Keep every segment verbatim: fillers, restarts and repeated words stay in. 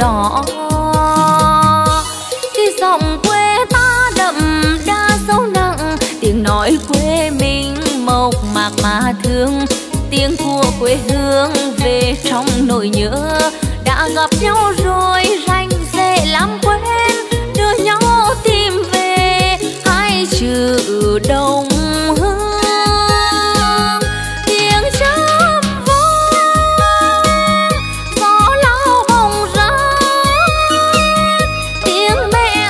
đỏ. Cái giọng quê ta đậm đa sâu nặng, tiếng nói quê mình mộc mạc mà thương. Tiếng của quê hương về trong nỗi nhớ, đã gặp nhau rồi rành dễ làm quên, đưa nhau tìm về hai chữ đồng hương. Tiếng chớp vang gió lao bồng ra, tiếng mẹ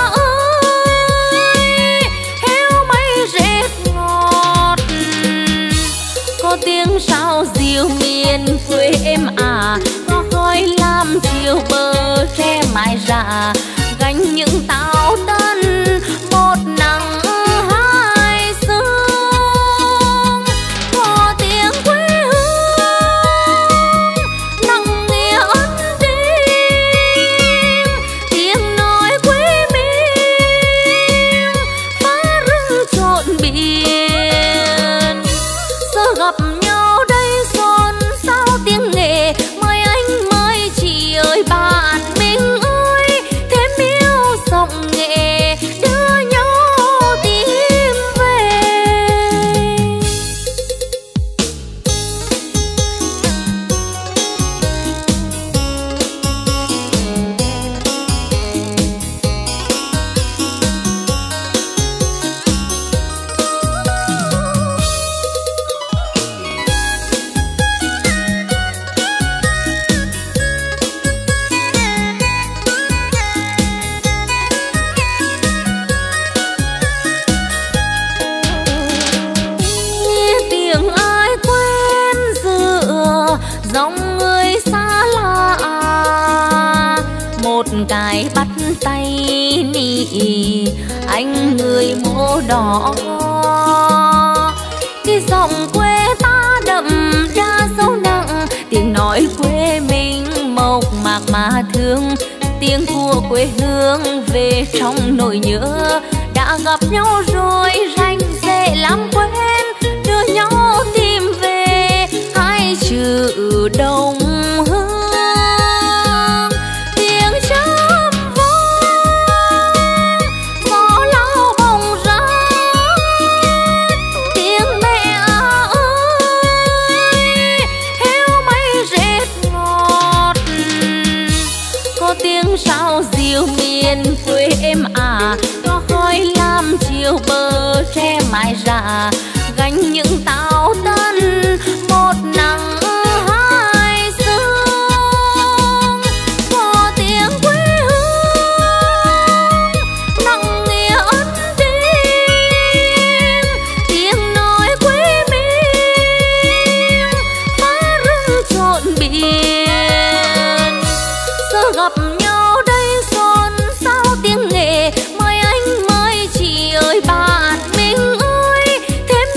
ơi heo may rết ngọt. Có tiếng sao diều miền quê em à, có khói lam chiều bờ tre mãi rạ, gánh những táo tân một nắng hai sương. Có tiếng quê hương nặng nghĩa ân tim, tiếng nói quê mình phá rừng trộn biển. Giờ gặp nhau đây xôn xao tiếng nghệ, mời anh mời chị ơi bạn mình ơi, thêm yêu giọng nghệ đưa nhau tìm về. Nghe tiếng ai quen dựa dòng người xa lạ, một cái bắt tay nị anh người mô đỏ. Cái giọng quê ta đậm đa sâu nặng, tiếng nói quê mình mộc mạc mà thương. Tiếng của quê hương về trong nỗi nhớ, đã gặp nhau rồi rành dễ làm quên, đưa nhau tìm về hai chữ đồng hương. Tiếng chớp vang gió lao bồng ra, tiếng mẹ ơi heo may rết ngọt. Có tiếng sao diều miền quê em à, có khói lam chiều bờ tre mãi rạ, gánh những táo tân một nắng hai sương. Có tiếng quê hương nặng nghĩa ân tim, tiếng nói quê mình phá rừng trộn biển. Giờ gặp nhau đây xôn xao tiếng nghệ, mời anh mời chị ơi bạn mình ơi, thêm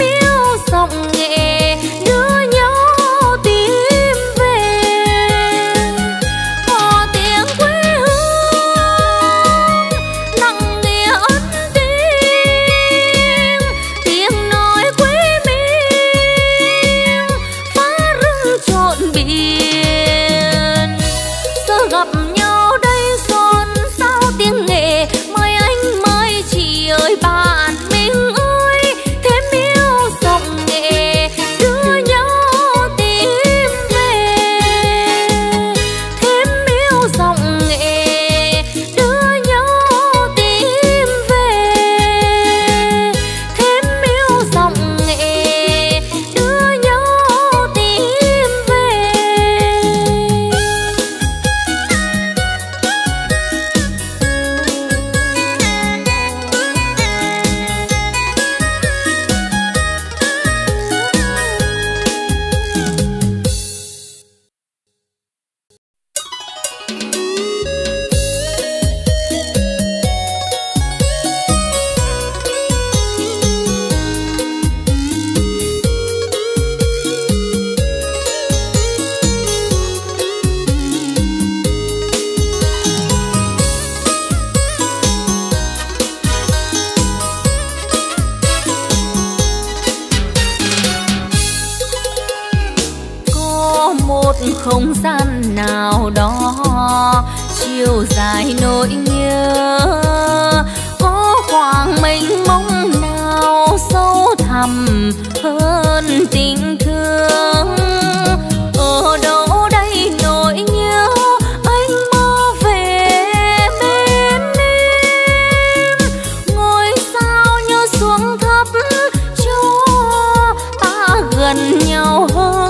chiều dài nỗi nhớ, có khoảng mênh mông nào sâu thẳm hơn tình thương. Ở đâu đây nỗi nhớ anh mơ về bên em, ngôi sao như xuống thấp cho ta gần nhau hơn.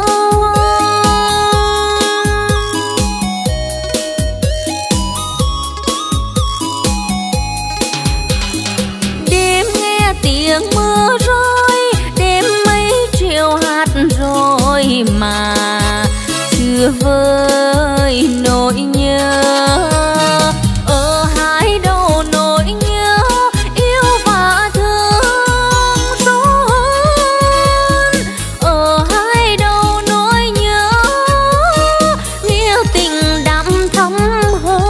Đêm nghe tiếng mưa rơi, đêm mấy triệu hạt rồi mà chưa vơi nỗi nhớ. Ở hai đầu nỗi nhớ yêu và thương rõ hơn. Ở hai đầu nỗi nhớ nghĩa tình đậm thắm hơn.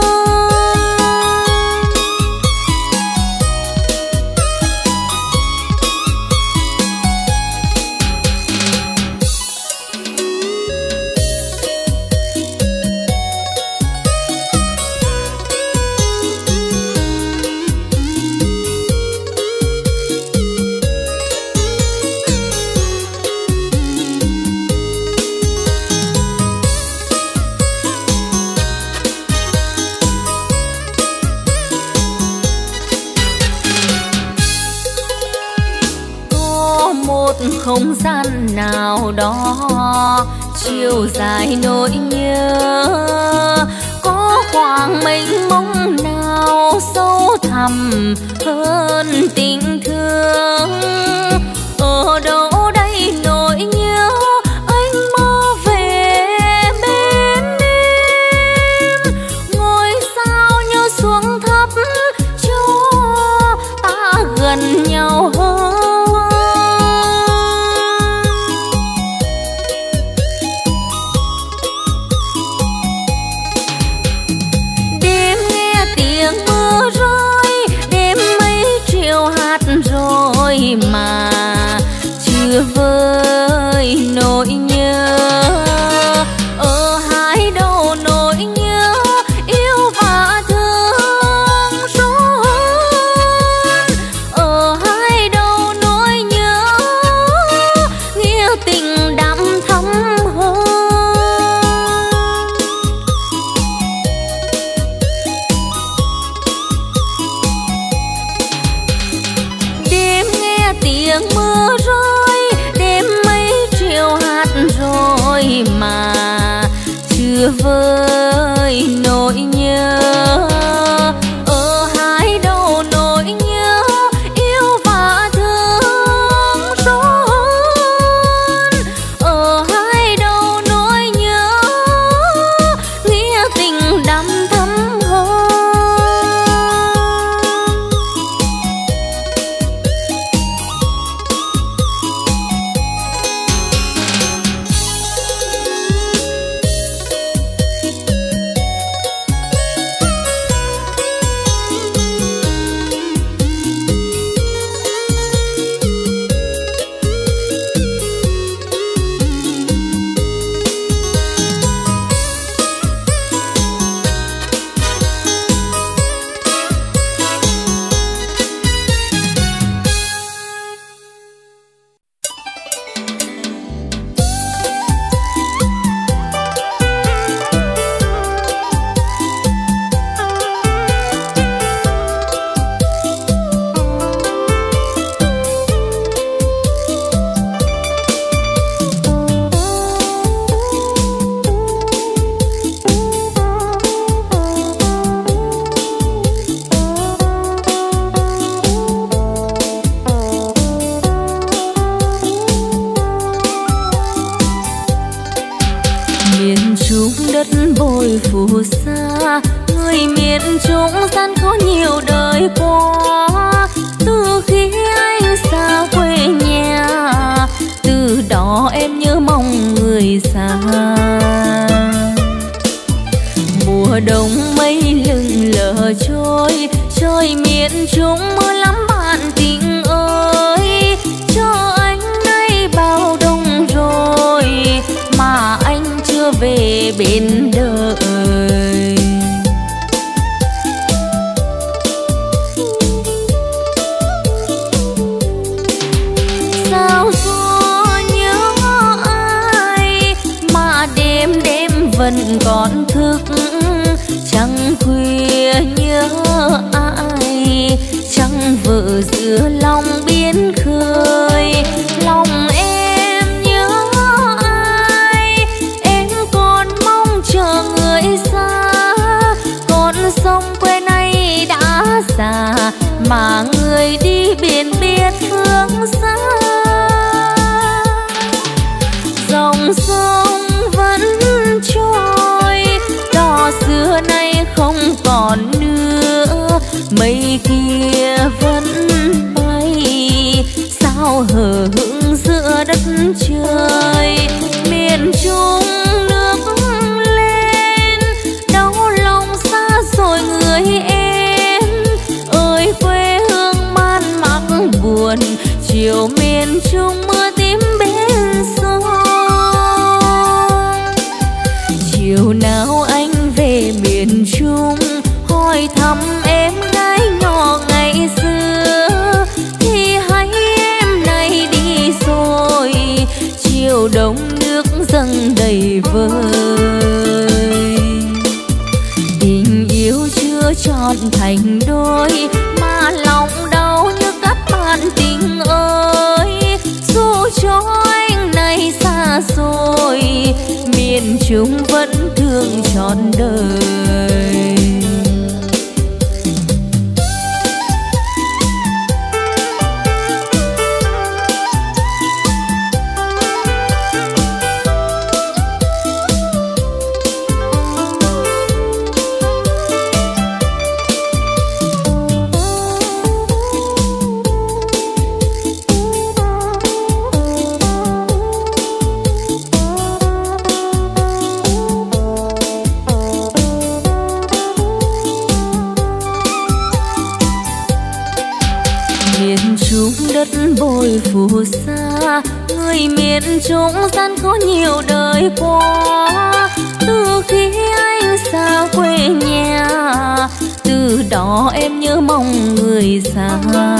Không gian nào đó chiều dài nỗi nhớ, có khoảng mênh mông nào sâu thẳm hơn tình thương. Ở đâu đây nỗi nhớ anh mơ về bên em, ngôi sao như xuống thấp cho ta gần nhau hơn. Rồi mà chưa vơi nỗi nhớ. Ở hai đầu nỗi nhớ yêu và thương rõ hơn. Ở hai đầu nỗi nhớ nghĩa tình đậm thắm hơn. Tiếng mưa rơi, đêm mấy triệu hạt rồi mà chưa vơi nỗi nhớ. Ở hai đầu nỗi nhớ yêu và thương rõ hơn. Ở hai đầu nỗi nhớ nghĩa tình đậm thắm hơn. Bồi phù sa người miền Trung gian có nhiều đời qua. Từ khi anh xa quê nhà, từ đó em nhớ mong người xa. Mùa đông mây lừng lờ trôi, trời miền Trung mưa lắm bạn tình ơi. Cho anh đây bao đông rồi mà anh chưa về bên đời. vẫn còn thức, trăng khuya nhớ ai, trăng vợ giữa lòng biển khơi. Lòng em nhớ ai, em còn mong chờ người xa, con sông quê này đã già mà người đi biển biết phương xa. Dòng sông vẫn trôi, đò xưa nay không còn nữa, mây kia vẫn bay, sao hờ hững giữa đất trời. Miền Trung nước lên, đau lòng xa rồi người em ơi, quê hương man mác buồn, chiều miền Trung mưa tím bên sông. Chiều nào anh về miền Trung hỏi thăm em gái nhỏ ngày xưa, thì hay em nay đi rồi, chiều đông nước dâng đầy vơi. Tình yêu chưa trọn thành đôi mà lòng đau như cắt bạn tình ơi, dù cho anh này xa xôi, miền Trung vẫn thương trọn đời. Đất bồi phù sa, người miền Trung gian có nhiều đời qua. Từ khi anh xa quê nhà, từ đó em nhớ mong người xa.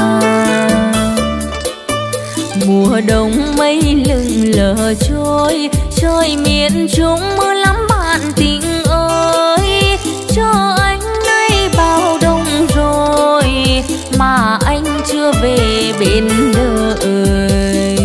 Mùa đông mây lừng lờ trôi, trời miền Trung mưa lắm bạn tình ơi, cho anh nay bao đông rồi mà anh chưa về bên đời.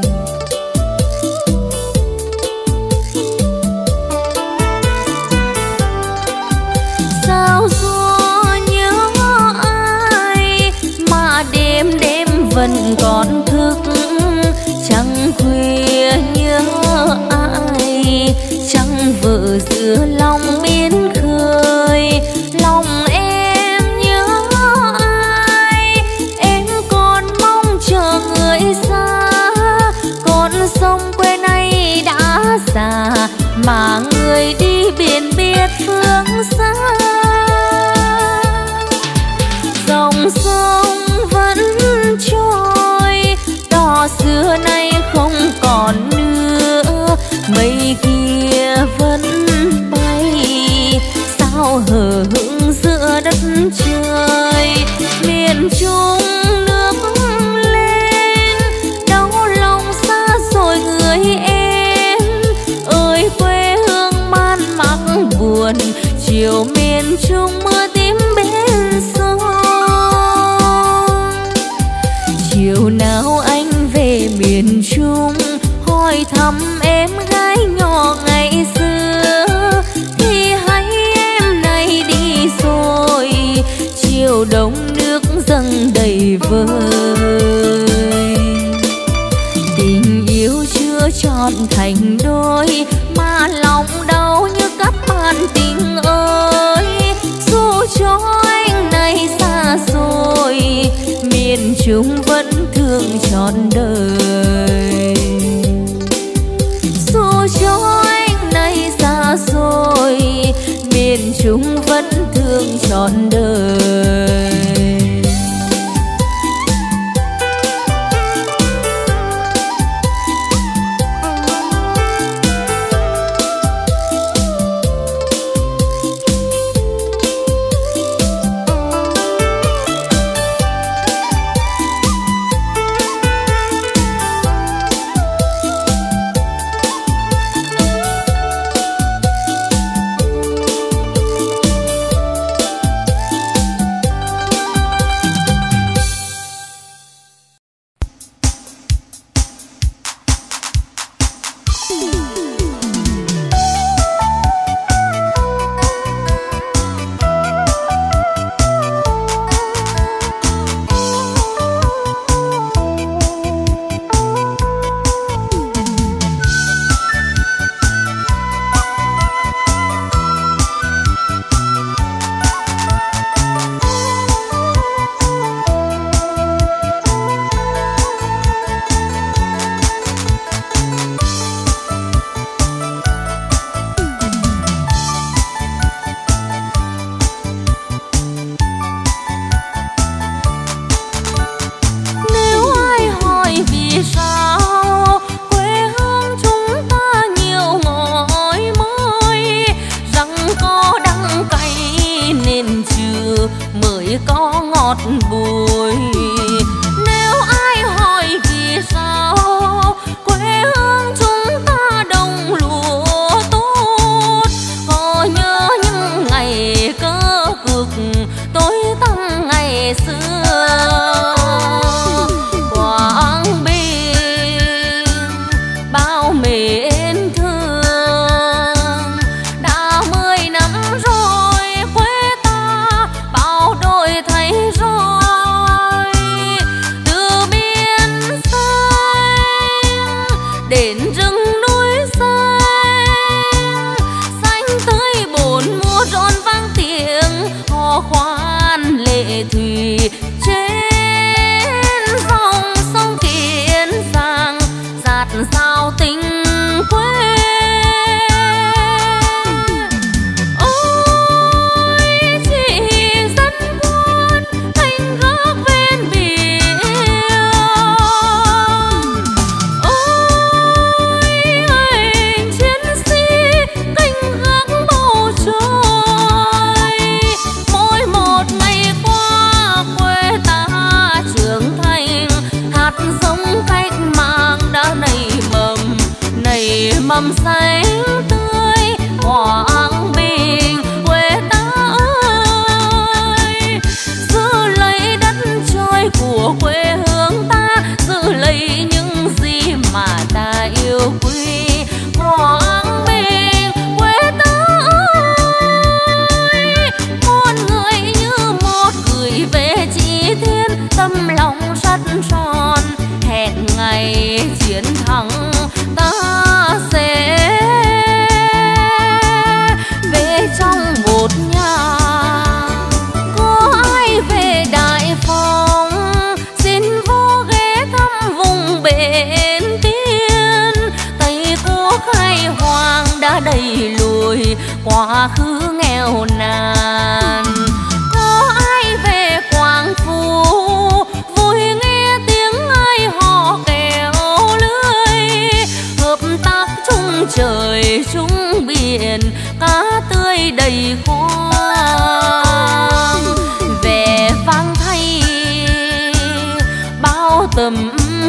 Sao gió nhớ ai mà đêm đêm vẫn còn thức, trăng khuya nhớ ai, trăng vợ giữa lòng biển khơi. Lòng em nhớ ai, em còn mong chờ người xa, con sông quê này đã già mà người đi biển biết phương xa. Dòng sông vẫn trôi, đò xưa nay không còn nữa, mây kia vẫn bay, sao hờ hững giữa đất trời. Miền Trung nước lên, đau lòng xa rồi người em ơi, quê hương man mác buồn, chiều miền Trung mưa tím bên sông. Chiều nào anh về miền Trung hỏi thăm em gái nhỏ ngày xưa, thì hay em nay đi rồi, chiều đông nước dâng đầy vơi. Tình yêu chưa trọn thành đôi mà lòng đau như cắt bạn tình ơi, dù cho anh này xa xôi, miền Trung vẫn thương trọn đời. Dù cho anh này xa xôi, miền Trung vẫn thương trọn đời. ngọn bụi. Nếu ai hỏi vì sao quê hương chúng ta đồng lúa tốt, có nhớ những ngày cơ cực tối tăm ngày xưa. Quảng Bình bao mến thương, đã mười năm rồi quê ta bao đổi thay rồi. Từ biên xanh đến rừng núi xanh, xanh tươi bốn mùa rộn vang tiếng hò khoan lệ thủy trên dòng sông Kiến Giang, dạt dào tình quê. Ôi chị dân quân canh gác ven biển, ôi anh chiến sĩ canh gác bầu trời. Mỗi một ngày qua quê ta trưởng thành, hạt giống cách mạng đã nảy mầm, nảy mầm xanh tươi. Quảng Bình quê ta ơi, giữ lấy đất trời của quê hương ta, giữ lấy những gì mà ta yêu quý. Quảng Bình quê ta ơi, muôn người như một gửi về Chí Thiên, tâm lòng sắt son hẹn ngày chiến thắng ta sẽ về trong một nhà. Có ai về Đại Phong xin vô ghé thăm vùng bến Tiên, Tây Quốc khai hoàng đã đẩy lùi quá khứ nghèo nàn. Có ai về Quảng Phú vui nghe tiếng ai hò kéo lưới, hợp tác chung trời chung biển, cá tươi đầy khoang. Vẻ vang thay bao tấm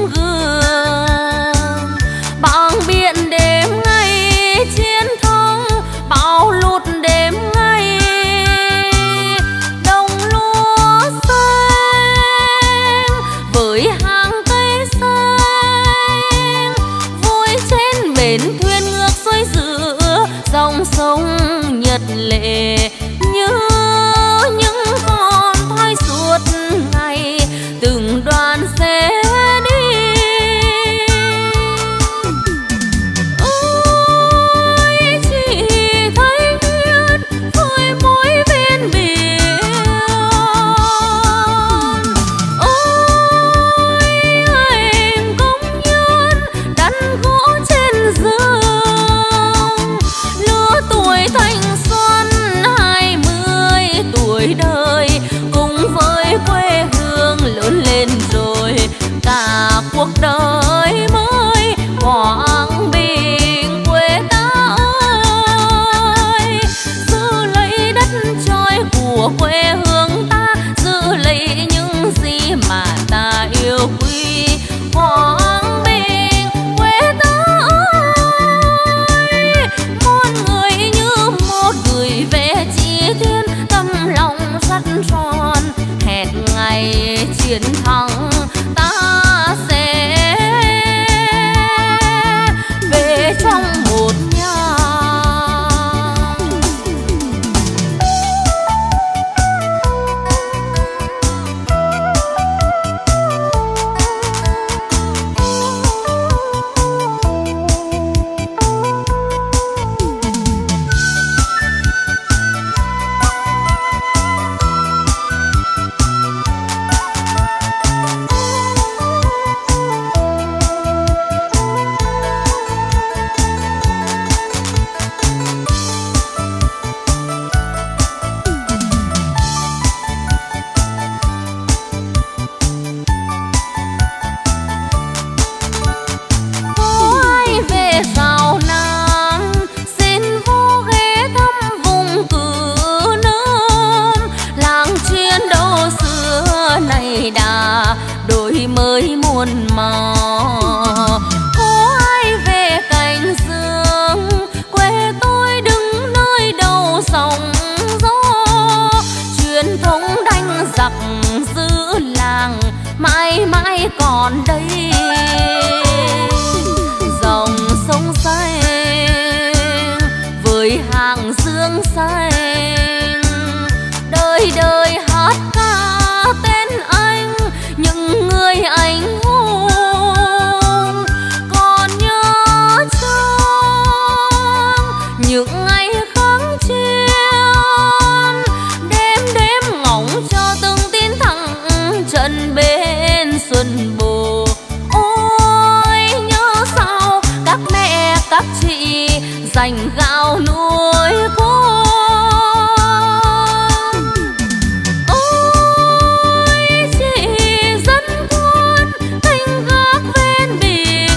gương, bảng biển đêm ngày chiến thắng, bão lụt đêm ngày đồng lúa xanh với hàng cây xanh, vui trên bến thuyền ngược xuôi giữa dòng sông Nhật Lệ, như những con thoi suốt ngày từng đoàn xe đi. Ôi chị thấy nghiêng với mối bên biển, ôi anh công nhân đắn gỗ trên giường. Lứa tuổi thanh xuân hai mươi tuổi đời, cùng với quê hương lớn lên rồi cả cuộc đời mới. Quảng Bình quê ta ơi, giữ lấy đất trời của quê hương ta, giữ lấy những gì mà ta yêu quý. Quảng Bình quê ta ơi, muôn người như một gửi về Chí Thiên, tâm lòng sắt son hẹn ngày chiến thắng ta sẽ về trong một nhà. còn đây. Dòng sông xanh với hàng dương xanh, đời đời hát ca tên anh, những người anh hùng. Còn nhớ chăng những ngày kháng chiến, đêm đêm ngóng cho từng tin thẳng trận bên xuân bồ. Ôi nhớ sao các mẹ các chị dành gạo nuôi con. Ôi chị dân quân canh gác ven biển.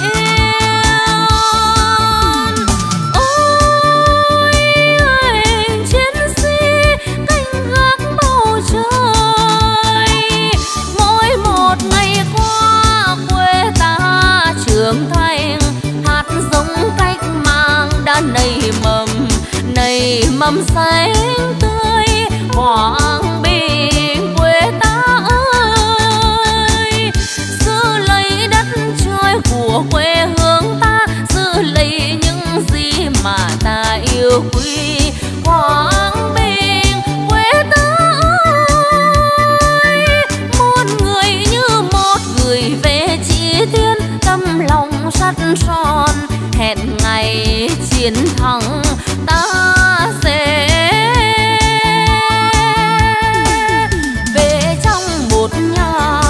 Ôi anh chiến sĩ canh gác bầu trời. Mỗi một ngày qua quê ta trưởng thành, hạt giống cách mạng đã nảy mầm, nảy mầm xanh tươi. Quảng Bình quê ta ơi, giữ lấy đất trời của quê hương ta, giữ lấy những gì mà ta yêu quý. Quảng Bình quê ta ơi, một người như một người về chỉ thiên, tâm lòng sắt son hẹn ngày chiến thắng ta sẽ về trong một nhà.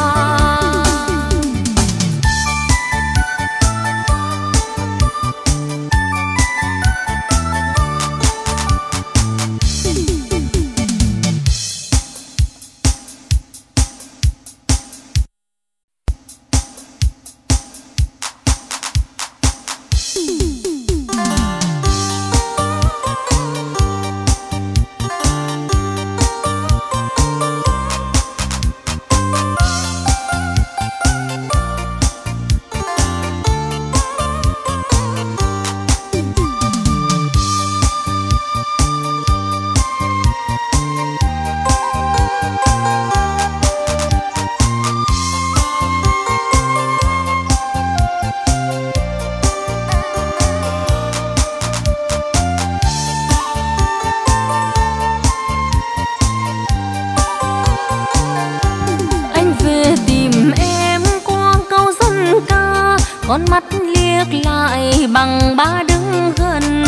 Con mắt liếc lại bằng ba đứng gần,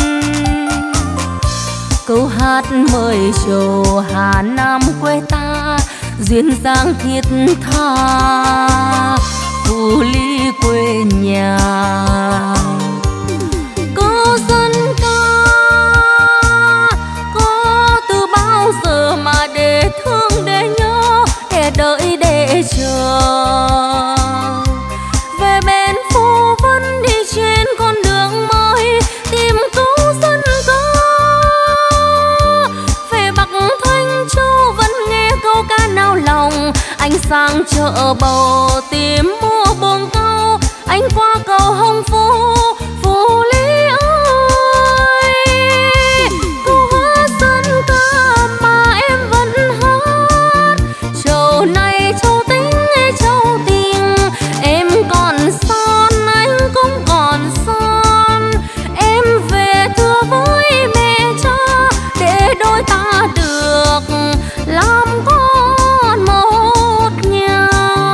câu hát mời trầu Hà Nam quê ta, duyên dáng thiết tha phù ly quê nhà. Câu dân ca có từ bao giờ mà để thương để nhớ, để đợi để chờ. Về bên phố vẫn đi trên con đường mới, tìm câu dân ca. Về Bắc Thanh Châu vẫn nghe câu ca nao lòng. Anh sang chợ bầu tìm mua buồng cao, anh qua cầu Hồng Phố Phú Lý ơi. Câu hát dân ca mà em vẫn hát, châu này châu tính châu tình. Em còn son anh cũng còn son, em về thưa với mẹ cha để đôi ta được làm con một nhà.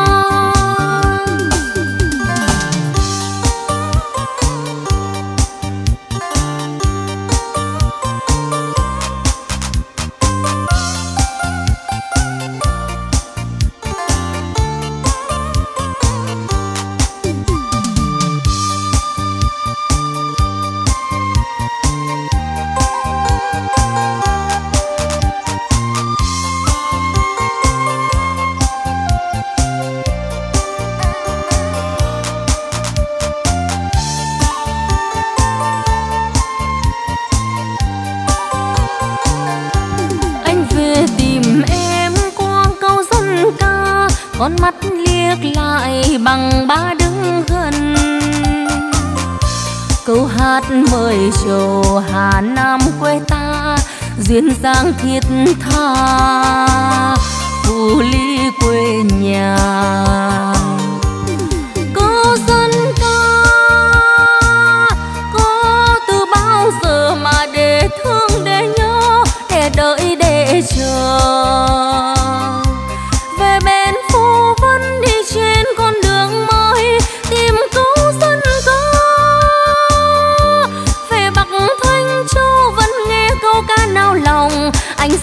Con mắt liếc lại bằng ba đứng gần, câu hát mời trầu Hà Nam quê ta, duyên dáng thiết tha phù ly quê nhà.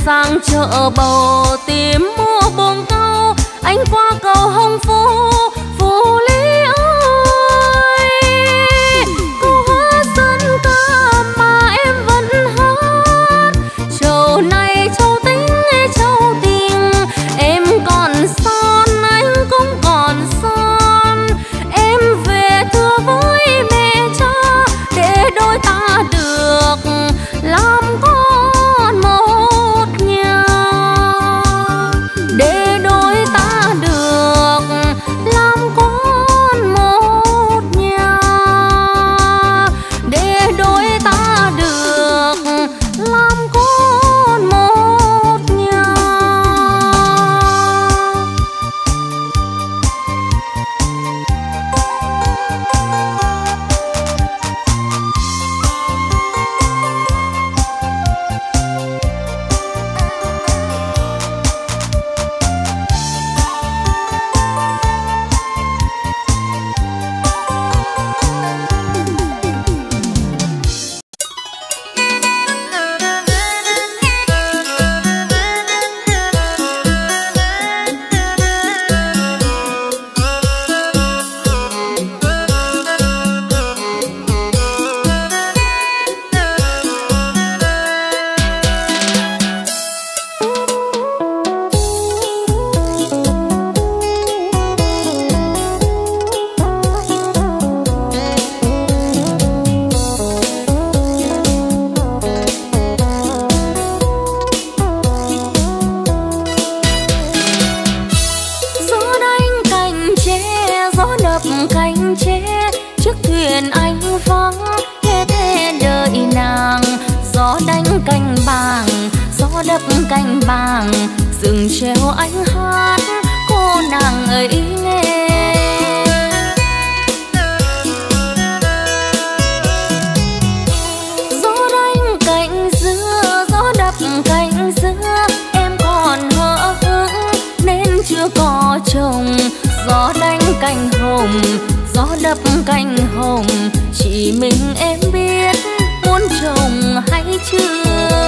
sang chợ bầu tìm mua bông cau, anh qua cầu Hồng Phú, Phú Lý ơi. Câu hát dân ca mà em vẫn hát, châu này châu tính châu tình, em còn son anh cũng còn son. Em về thưa với mẹ cha để đôi ta được làm con một nhà, để đôi ta được làm con một nhà, để đôi ta được làm con một nhà. Cánh tre chiếc thuyền anh vắng, nghe thế đợi nàng. Gió đánh cành bàng, gió đập cành bàng, rừng treo anh hát cô nàng ấy nghe. Gió đánh cành dứa, gió đập cành dứa, em còn hờ hững nên chưa có chồng. Gió đánh cành hồng, gió đập cành hồng, chỉ mình em biết muốn chồng hay chưa.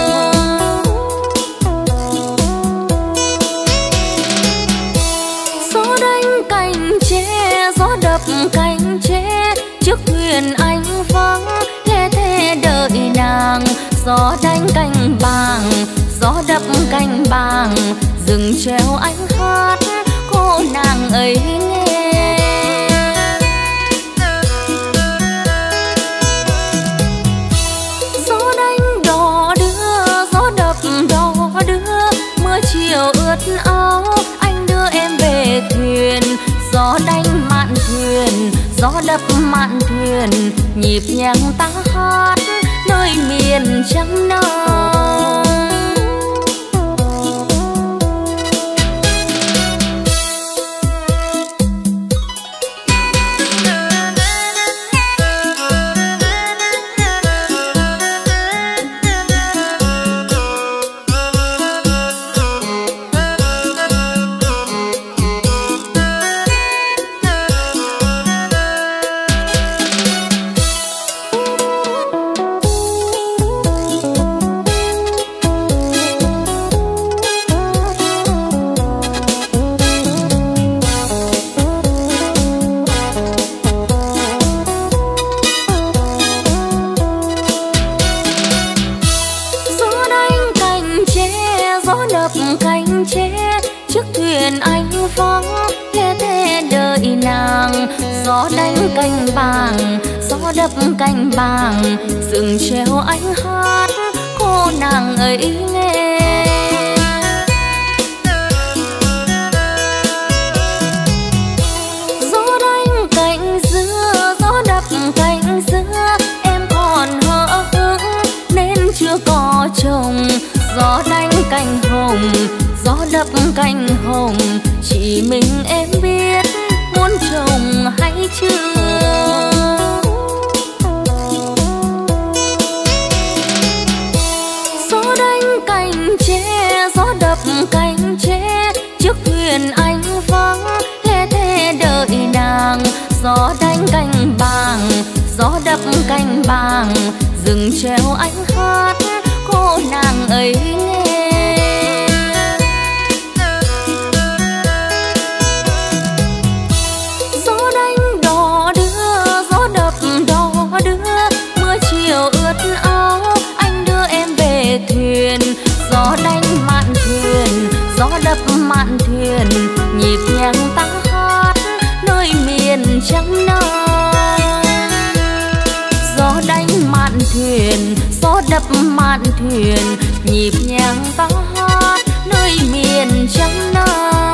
Gió đánh cành tre, gió đập cành tre, chiếc thuyền anh vắng, nghe thế đợi nàng. Gió đánh cành bàng, gió đập cành bàng, rừng treo anh hát cô nàng ấy nghe. Gió đánh đò đưa, gió đập đò đưa, mưa chiều ướt áo, anh đưa em về thuyền. Gió đánh mạn thuyền, gió đập mạn thuyền, nhịp nhàng ta hát nơi miền trăm nắng. Cánh tre chiếc thuyền anh vắng, nghe thế đợi nàng. Gió đánh cành bàng, gió đập cành bàng, rừng treo anh hát cô nàng ấy nghe. Gió đánh cành dứa, gió đập cành dứa, em còn hờ hững nên chưa có chồng. Gió đánh cành hồng, gió đập cành hồng, chỉ mình em biết muốn chồng hay chưa. Gió đánh cành tre, gió đập cành tre, chiếc thuyền anh vắng, nghe thế đợi nàng. Gió đánh cành bàng, gió đập cành bàng, rừng treo anh hát cô nàng ấy nghe. bạn thuyền nhịp nhàng ta hát nơi miền trắng Nam.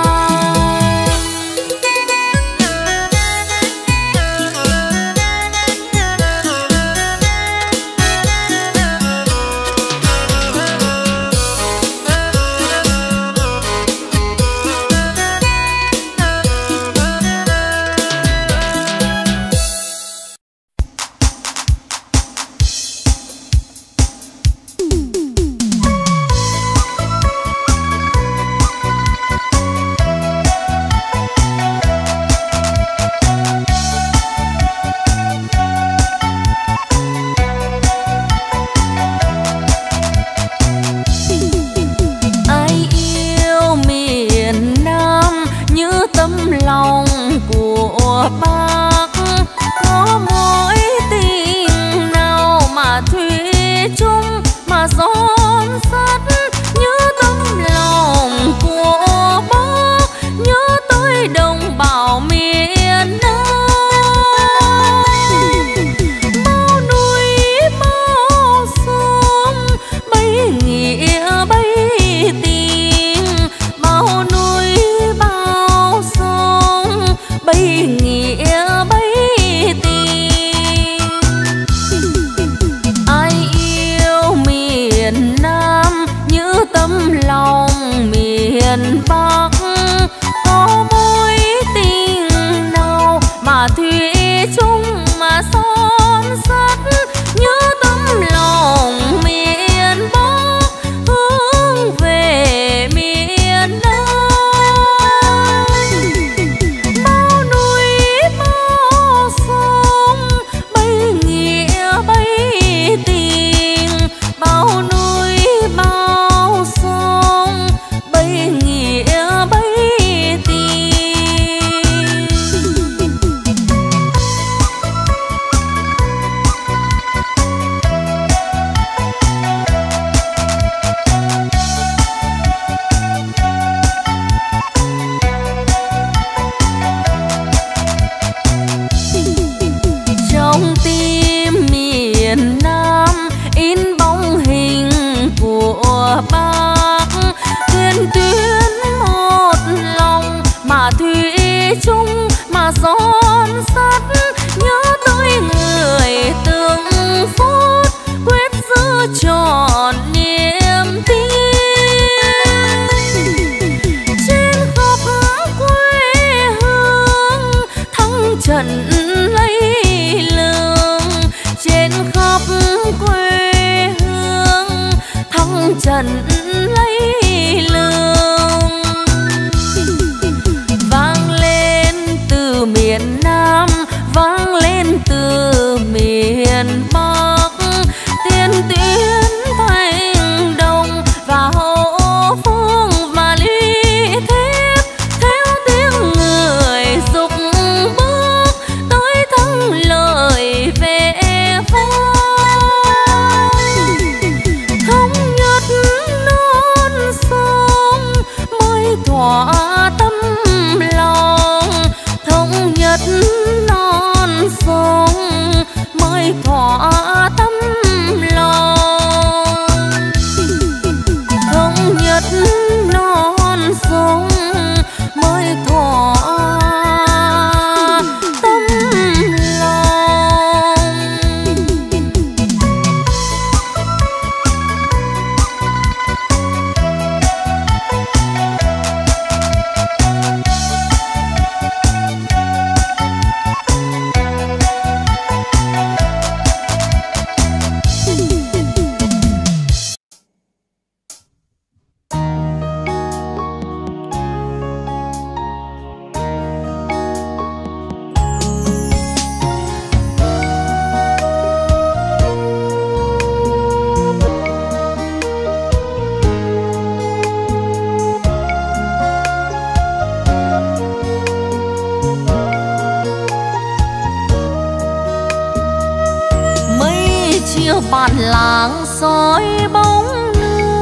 bản làng soi bóng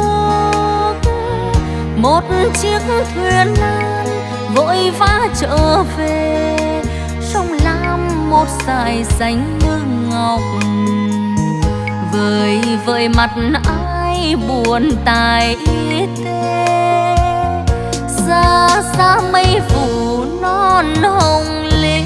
nước, một chiếc thuyền nan vội vã trở về. Sông Lam một dải xanh nước ngọc, vời vợi mặt ai ai buồn tại tê. Xa xa mây phủ non hồng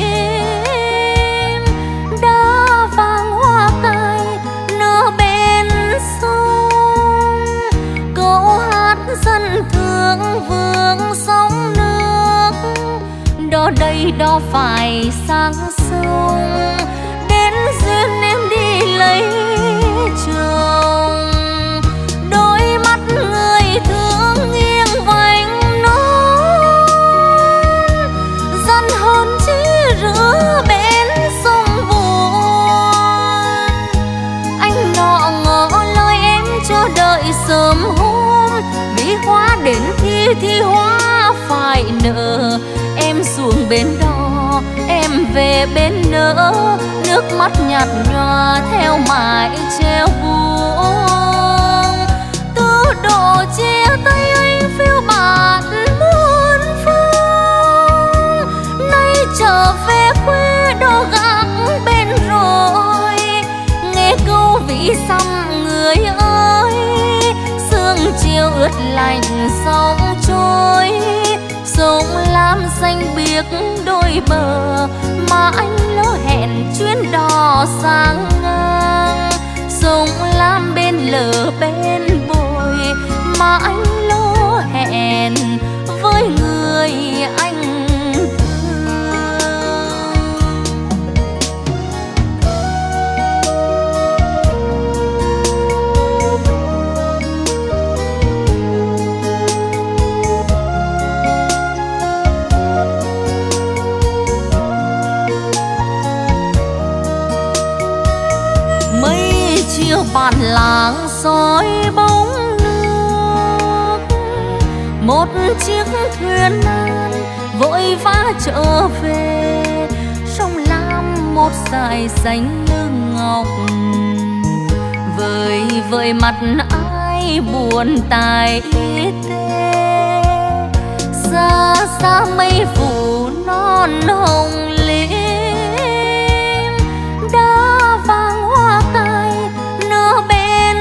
lim, đá vàng hoa cài nở bên sông. Câu hát dân thương vương sóng nước, đó đây đó phải sang sông. Đến duyên em đi lấy chồng, đôi mắt người thương nghiêng vành nón. Dân hơn chỉ rửa bên sông buồn, anh nọ ngỏ lời em cho đợi sớm hôm. Vì hoa đến thì thì hoa phải nở, em xuống bên đó em về bên nỡ. Nước mắt nhạt nhòa theo mãi treo buông. Từ độ chia tay anh phiêu bạt muôn phương, nay trở về quê đó gác bên rồi. Nghe câu vĩ xăm người ơi, sương chiều ướt lạnh sóng trôi. Sông lam xanh biếc đôi bờ mà anh lỡ hẹn chuyến đò sang ngang. Sông lam bên lờ bên bồi mà anh lỡ hẹn với người anh bản làng soi bóng nước. Một chiếc thuyền nan vội vã trở về, sông lam một dải xanh lưng ngọc. Vời vời mặt ai buồn tại tê. Xa xa mây phủ non hồng lim, đá vàng hoa cài nở bên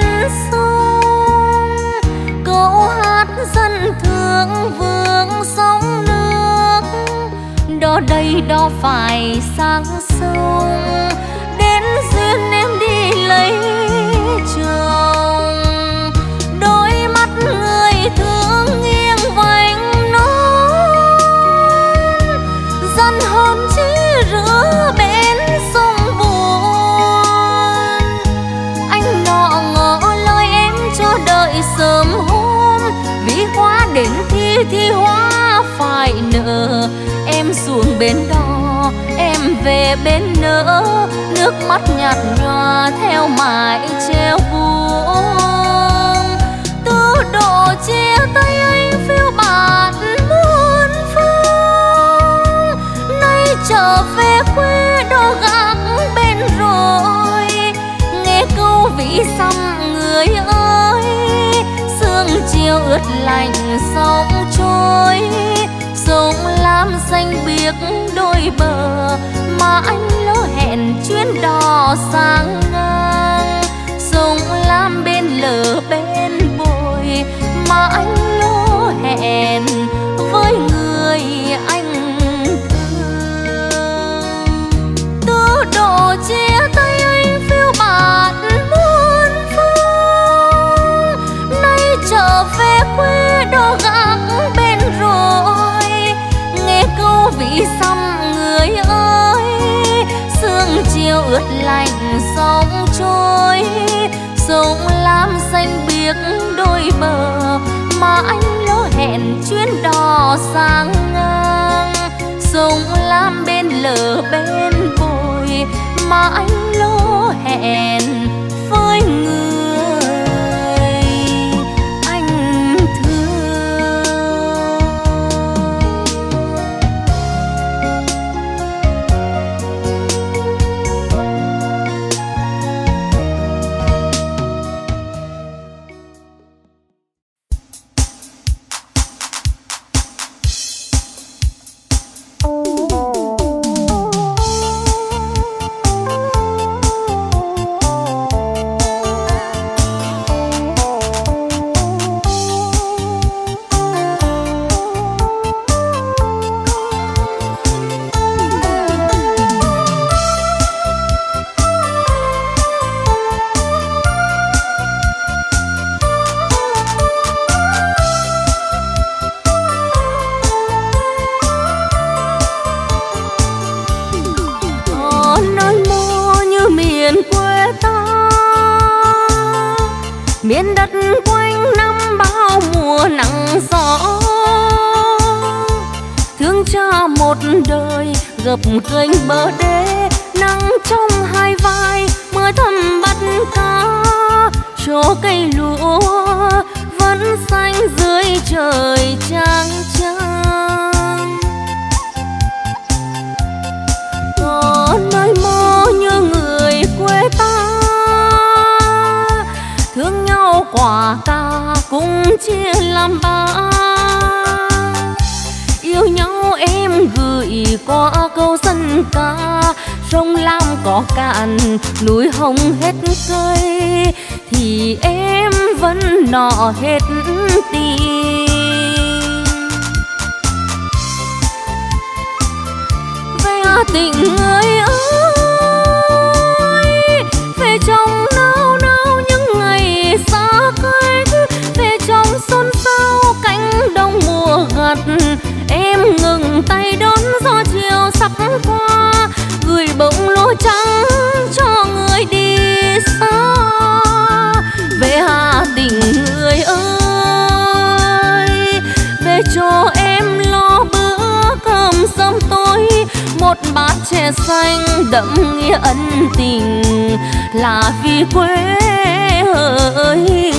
sông. Câu hát dân thương vương sóng nước, đó đây đó phải sang sông. Đến duyên em đi lấy chồng, đôi mắt người thương nghiêng vành nón. Dân hơn chỉ rửa bên sông buồn, anh nọ ngỏ lời em cho đợi sớm hôm. Vì hoa đến thì thì hoa phải nở, em xuống bên đó em về bên nỡ. Nước mắt nhạt nhòa theo mãi treo buông. Từ độ chia tay anh phiêu bạt muôn phương, nay trở về quê đó gác bên rồi. Nghe câu vĩ xăm người ơi, sương chiều ướt lạnh sóng trôi. Sông lam xanh biếc đôi bờ mà anh lỡ hẹn chuyến đò sang ngang. Sông lam bên lờ bên bồi mà anh lỡ hẹn với người anh thương. Từ độ chia tay anh phiêu bạt muôn phương, nay trở về quê đó gác bên rồi. Nghe câu vĩ xăm người ơi, sương chiều ướt lạnh sóng trôi. Sông lam xanh biếc đôi bờ mà anh lỡ hẹn chuyến đò sang ngang. Sông lam bên lờ bên bồi mà anh lỡ hẹn với người anh thương. miền đất quanh năm bao mùa nắng gió. Thương cha một đời gập ghềnh bờ đê, nắng trong hai vai mưa thầm bắt cá. Chỗ cây lúa vẫn xanh dưới trời trăng trăng. Có nơi mơ như người quê ta, thương nhau quả cà cùng chia làm ba. Yêu nhau em gửi qua câu dân ca, sông Lam có cạn núi Hồng hết cây, thì em vẫn nọ hết tình. Về à tình người ơi, về trong nao nao những ngày xa cách, về trong xôn xao cánh đồng mùa gặt. Em ngừng tay đón gió chiều sắc qua, gửi bông lúa trắng cho người đi xa. Về Hà Tình người ơi, về cho em lo bữa cơm sớm tối, một bát chè xanh đậm nghĩa ân tình, là vì quê hỡi người.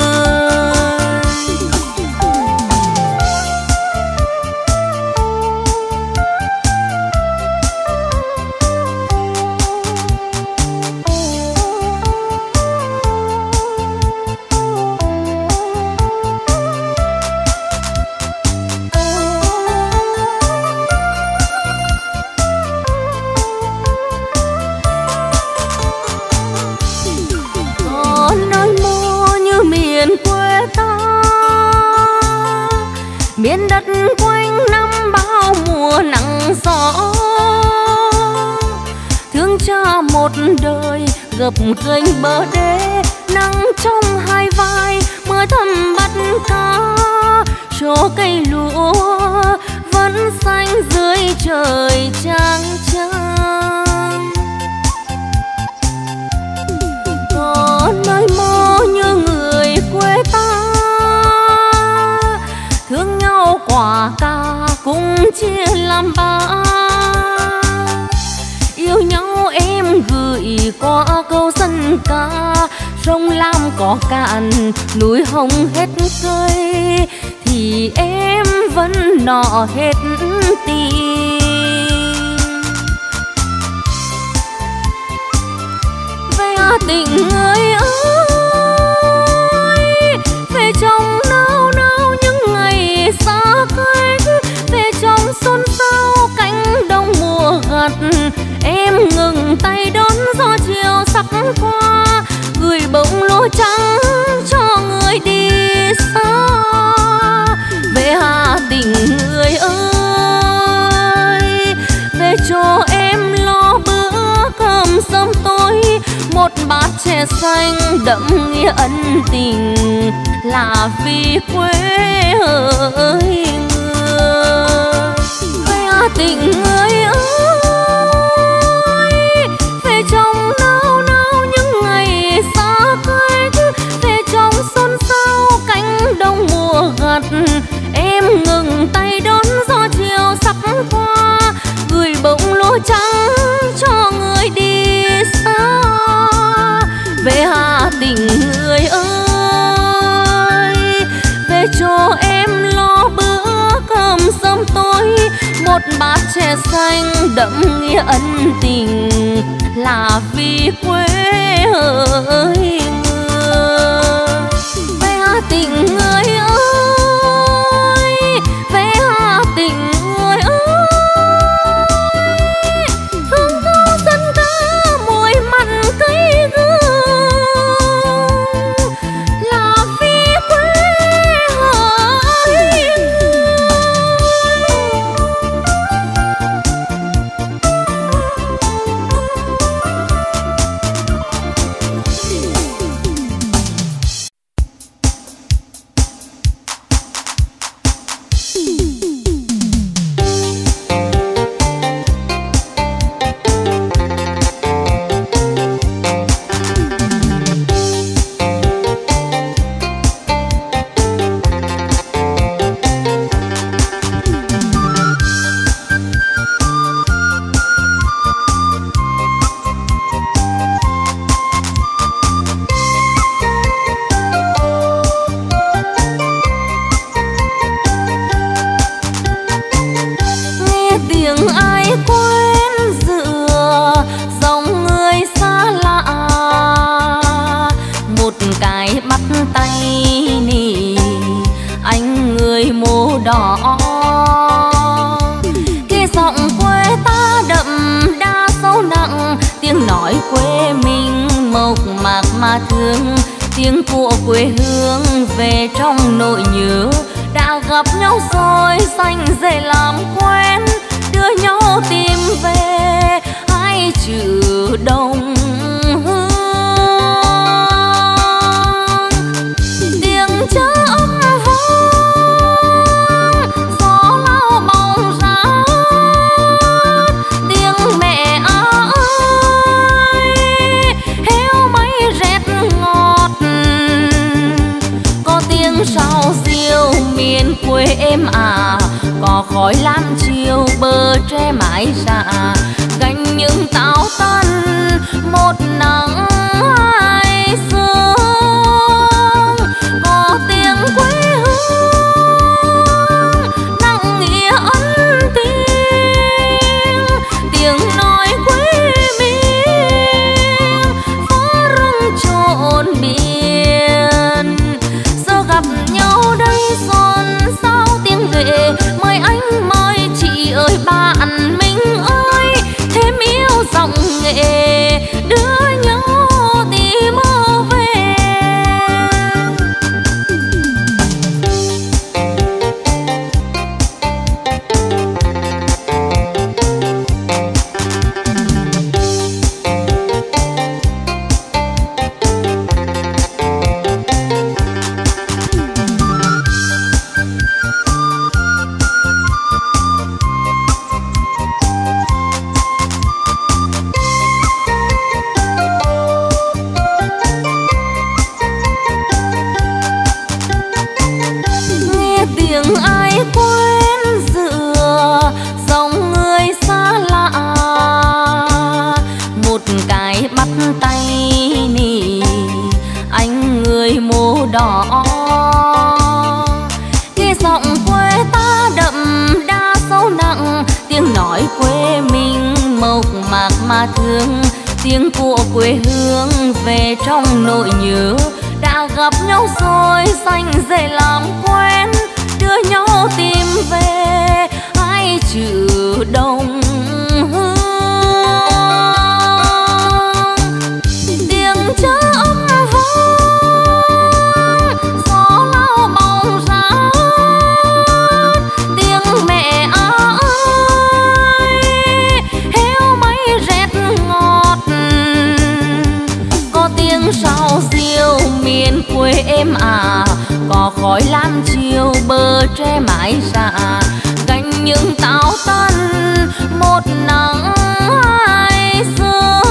Miền đất quanh năm bao mùa nắng gió. Thương cha một đời gập ghềnh bờ đê, nắng trong hai vai mưa thầm bắt cá. Chỗ cây lúa vẫn xanh dưới trời trăng trăng. Có nơi mơ như người quê ta, thương nhau quả cà cùng chia làm ba. Yêu nhau em gửi qua câu dân ca, sông Lam có cạn núi Hồng hết cây, thì em vẫn nọ hết tình. Về à tình người ơi, về trong nao nao những ngày xa cách, về trong xôn xao cánh đồng mùa gặt. Em ngừng tay đón gió chiều sắc qua, gửi bông lúa trắng cho người đi xa. Về Hà Tình người ơi, về cho em lo bữa cơm sớm tối, một bát chè xanh đậm nghĩa ân tình, là vì quê hỡi người. Về à tình người ơi, về trong nao nao những ngày xa cách, về trong xôn xao cánh đồng mùa gặt. Em ngừng tay đón gió chiều sắc qua, gửi bông lúa trắng cho người đi xa. Về Hà Tình người ơi, về cho em lo bữa cơm sớm tối, một bát chè xanh đậm nghĩa ân tình, là vì quê hỡi người. Về Hà Tình người ơi, về Hà Tình người ơi, thương câu dân ca mùi mặn cây gương, là vì quê hỡi người. mà thương, tiếng của quê hương về trong nỗi nhớ. Đã gặp nhau rồi xanh dễ làm quen, đưa nhau tìm về hai chữ đồng hương. Tiếng chớ âm vang, gió lao bóng rát, tiếng mẹ ơi héo máy rét ngọt. Có tiếng sao diêu miền quê em à, có khói lam chiều bờ tre mãi rạ, gánh những táo tân một nắng hai sương. Có tiếng quê hương nặng nghĩa ân tiếng, tiếng nói quê mình phố rừng trộn biển. Giờ gặp nhau đây xôn xao tiếng ghệ, mời anh mời chị ơi bạn mình ơi, thêm yêu giọng nghệ đưa nhau tìm mơ về. Tiếng ai quên dựa dòng người xa lạ, một cái bắt tay nỉ anh người mô đỏ. Nghe giọng quê ta đậm đa sâu nặng, tiếng nói quê mình mộc mạc mà thương, tiếng của quê hương về trong nỗi nhớ. Đã gặp nhau rồi xanh dễ làm quen, đưa nhau tìm về hai chữ đồng hương. Tiếng chớ âm vang, gió lao bóng rát, tiếng mẹ ơi héo máy rét ngọt. Có tiếng sao diêu miền quê em à, có khói lam chiều bờ tre mãi rạ, gánh những táo tân một nắng hai sương.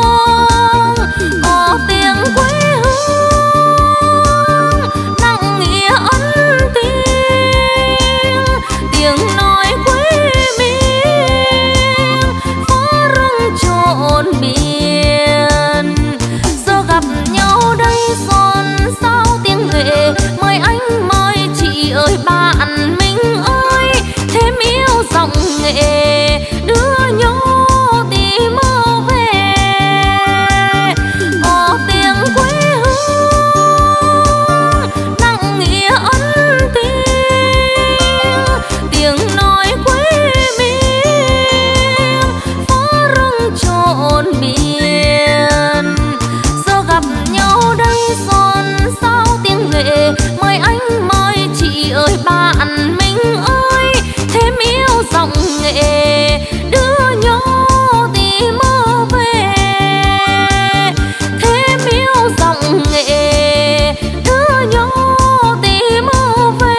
Có tiếng quê hương nặng nghĩa ân tiếng, tiếng nói quê mình phố rừng trộn biển. Giờ gặp nhau đây xôn xao tiếng ghệ, mời anh mời chị ơi bạn mình ơi, thêm yêu giọng nghệ đưa nhau tìm mơ về. Có tiếng quê hương nặng nghĩa ân tiếng, tiếng nói quê mình phố rừng trộn biển. Giờ gặp nhau đây xôn xao tiếng ghệ, mời anh mời chị ơi bạn mình ơi, thêm yêu giọng nghệ đưa nhau tìm mơ về. Thêm yêu giọng nghệ đưa nhau tìm mơ về.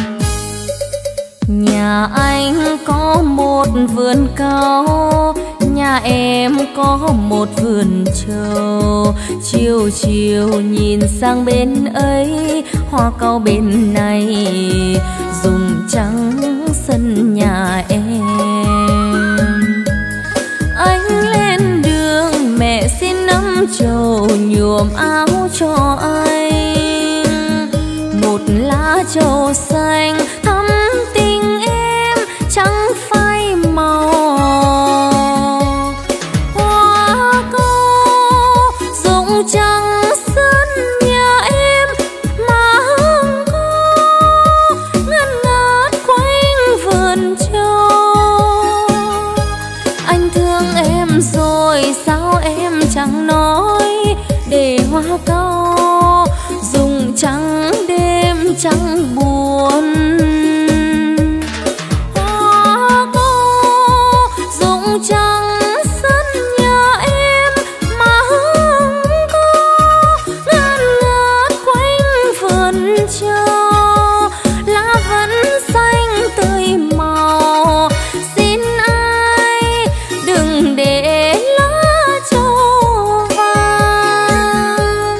Nhà anh có một vườn cao, Nhà em có một vườn trầu, chiều chiều nhìn sang bên ấy, hoa cau bên này rụng trắng sân nhà em. Anh lên đường mẹ xin nắm trầu nhuộm áo cho anh, một lá trầu xanh thắm tình em trắng phai màu. Hoa cau rụng trắng sân nhà em mà hương cô ngân ngát quanh vườn trầu. Anh thương em rồi sao em chẳng nói, để hoa cau rụng trắng đêm trắng buồn. Hoa cau rụng trắng sân nhà em mà hương cô ngân ngát quanh vườn trầu. Lá vẫn xanh tươi màu, xin ai đừng để lá trầu vàng.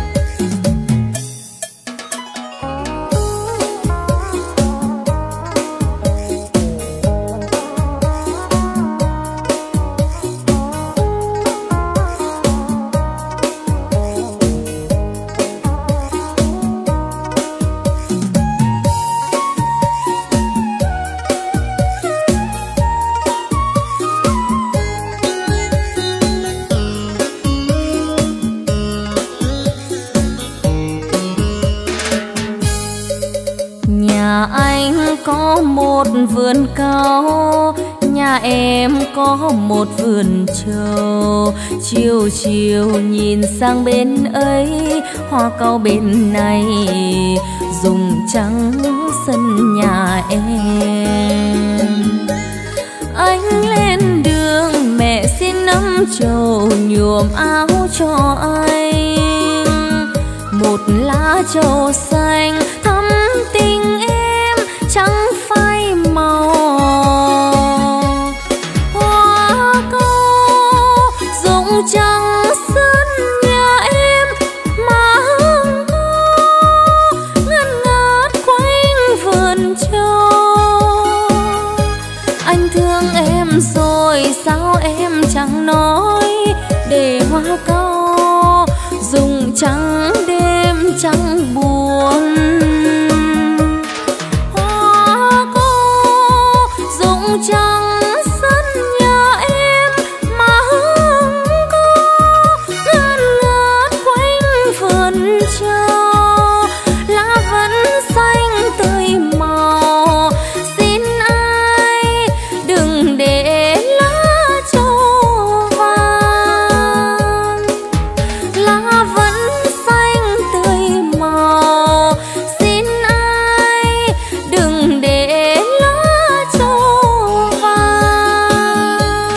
Nhà anh có một vườn cau, nhà em có một vườn trầu, chiều chiều nhìn sang bên ấy, hoa cau bên này rụng trắng sân nhà em. Anh lên đường mẹ xin nắm trầu nhuộm áo cho anh, một lá trầu xanh thắm tình em trắng phai màu. Hoa cau rụng trắng sân nhà em mà hương cô ngân ngát quanh vườn trầu. Anh thương em rồi sao em chẳng nói, để hoa cau rụng trắng đêm trắng buồn. Hoa cau rụng trắng sân nhà em mà hương cô ngân ngát quanh vườn trầu. Lá vẫn xanh tươi màu, xin ai đừng để lá trầu vàng. Lá vẫn xanh tươi màu, xin ai đừng để lá trầu vàng.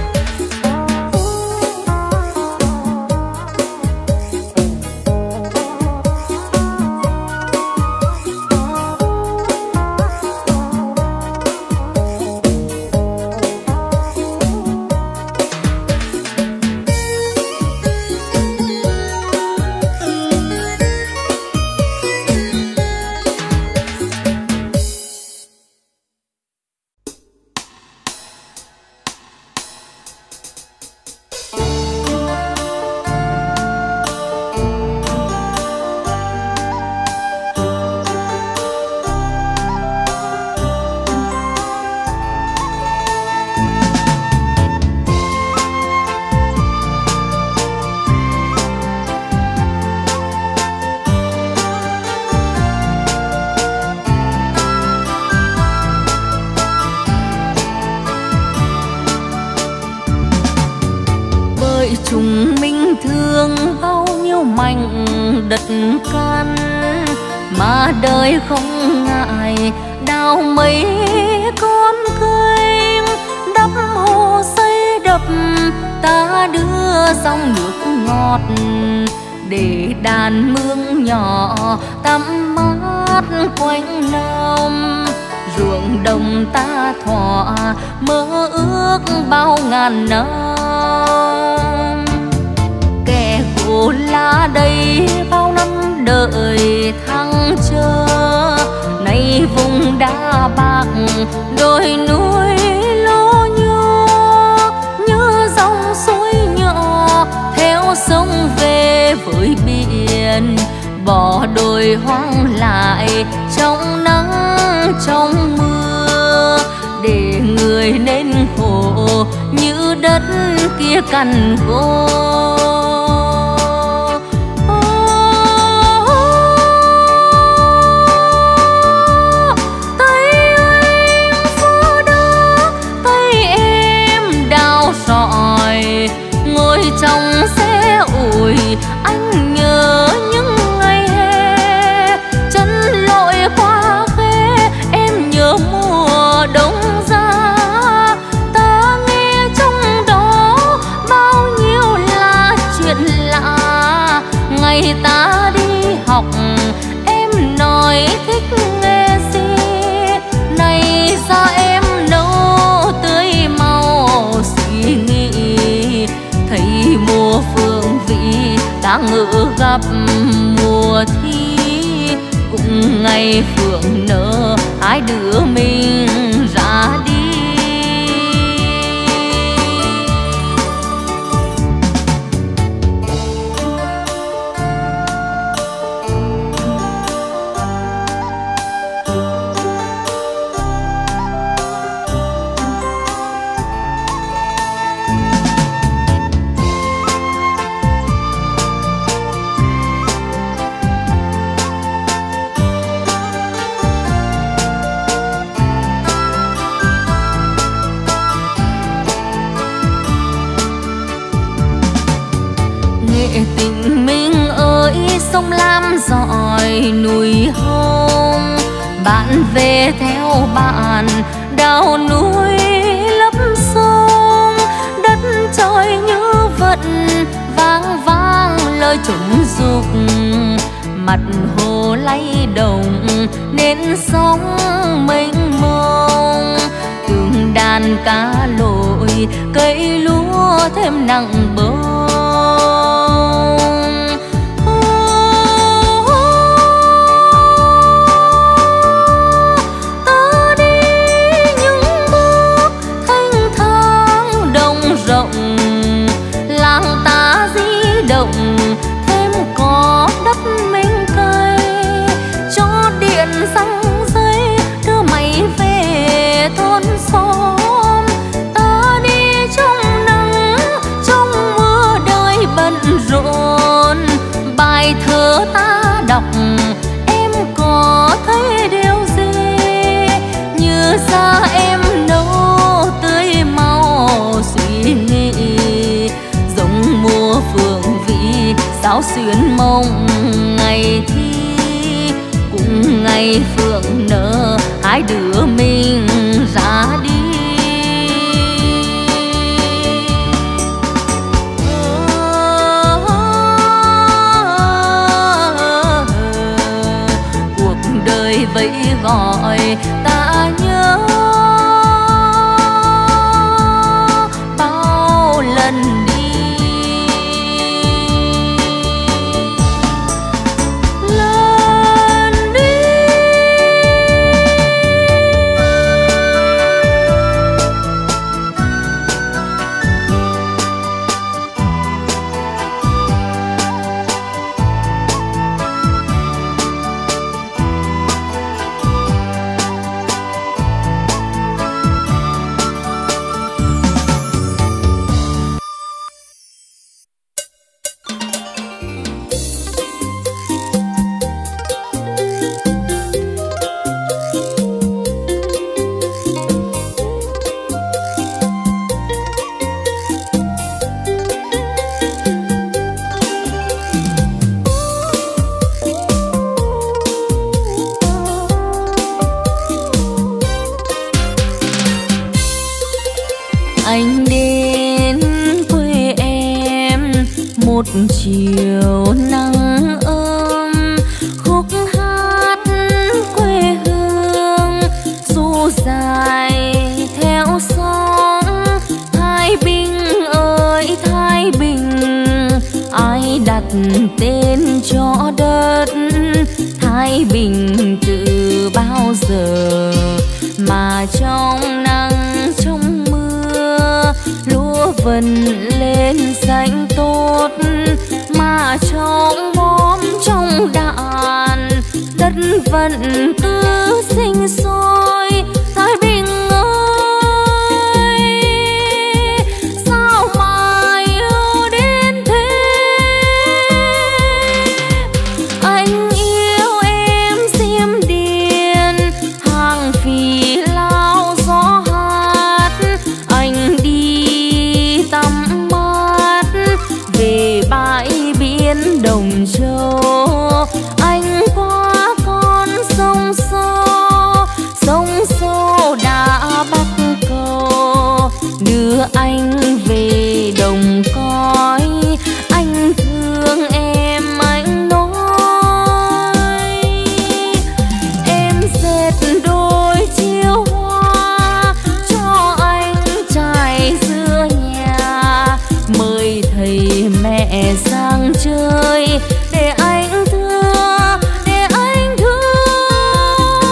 Chúng mình thương bao nhiêu mảnh đất can, mà đời không ngại đào mấy con kênh, đắp hồ xây đập ta đưa dòng nước ngọt, để đàn mương nhỏ tắm mát quanh năm. Ruộng ruộng đồng ta thỏa mơ ước bao ngàn năm. Kẻ khổ lá đây bao năm đợi thăng chờ, nay vùng đá bạc đồi núi lúa nhô, như dòng suối nhỏ theo sông về với biển, bỏ đồi hoang lại trong nắng trong mưa, để người nên khổ như đất kia cằn gỗ. Ngồi trong xe ủi anh nhớ những ngày hè, chân lội qua khe em nhớ mùa đông giá. Ta nghe trong đó bao nhiêu là chuyện lạ, ngày ta đi học em nói thích nghe gì, này ra em nấu tươi màu suy nghĩ. Thấy mùa phương vị ta ngỡ gặp mùa thi, cũng ngày phượng nở hai đứa mình ra đi. Tình mình ơi sông Lam dọi núi Hồng, bạn về theo bạn đào núi lấp sông, đất trời như vận vang vang lời trống dục, mặt hồ lay động nên sóng mênh mông, từng đàn cá lội cây lúa thêm nặng bông. Thêm có đất mình cây cho điện răng dây đưa mày về thôn xóm. Ta đi trong nắng trong mưa đời bận rộn, bài thơ ta đọc em có thấy điều gì, như da em nâu tươi màu suy nghĩ, giống mùa phượng sao xuyên mộng ngày thi, cũng ngày phượng nở hai đứa mình ra đi. Cuộc đời vẫy gọi ta nhớ bao lần đi. Anh đến quê em một chiều nắng ấm, khúc hát quê hương du thái bình từ bao giờ, mà trong nắng trong mưa lúa vần lên xanh tốt, mà trong bom trong đạn đất vẫn cứ sinh sôi. Thái bình ơi, sao mà yêu đến thế? Anh yêu em xiêm điền hàng phì lao gió hát, anh đi tắm mát về bãi biển Đồng Châu. Anh qua con sông Sô, sông Sô đã bắc cầu, đưa anh về đồng cõi. Anh thương em anh nói, em dệt đôi chiếu hoa cho anh trải giữa nhà, mời thầy mẹ sang chơi để anh thương, để anh thương.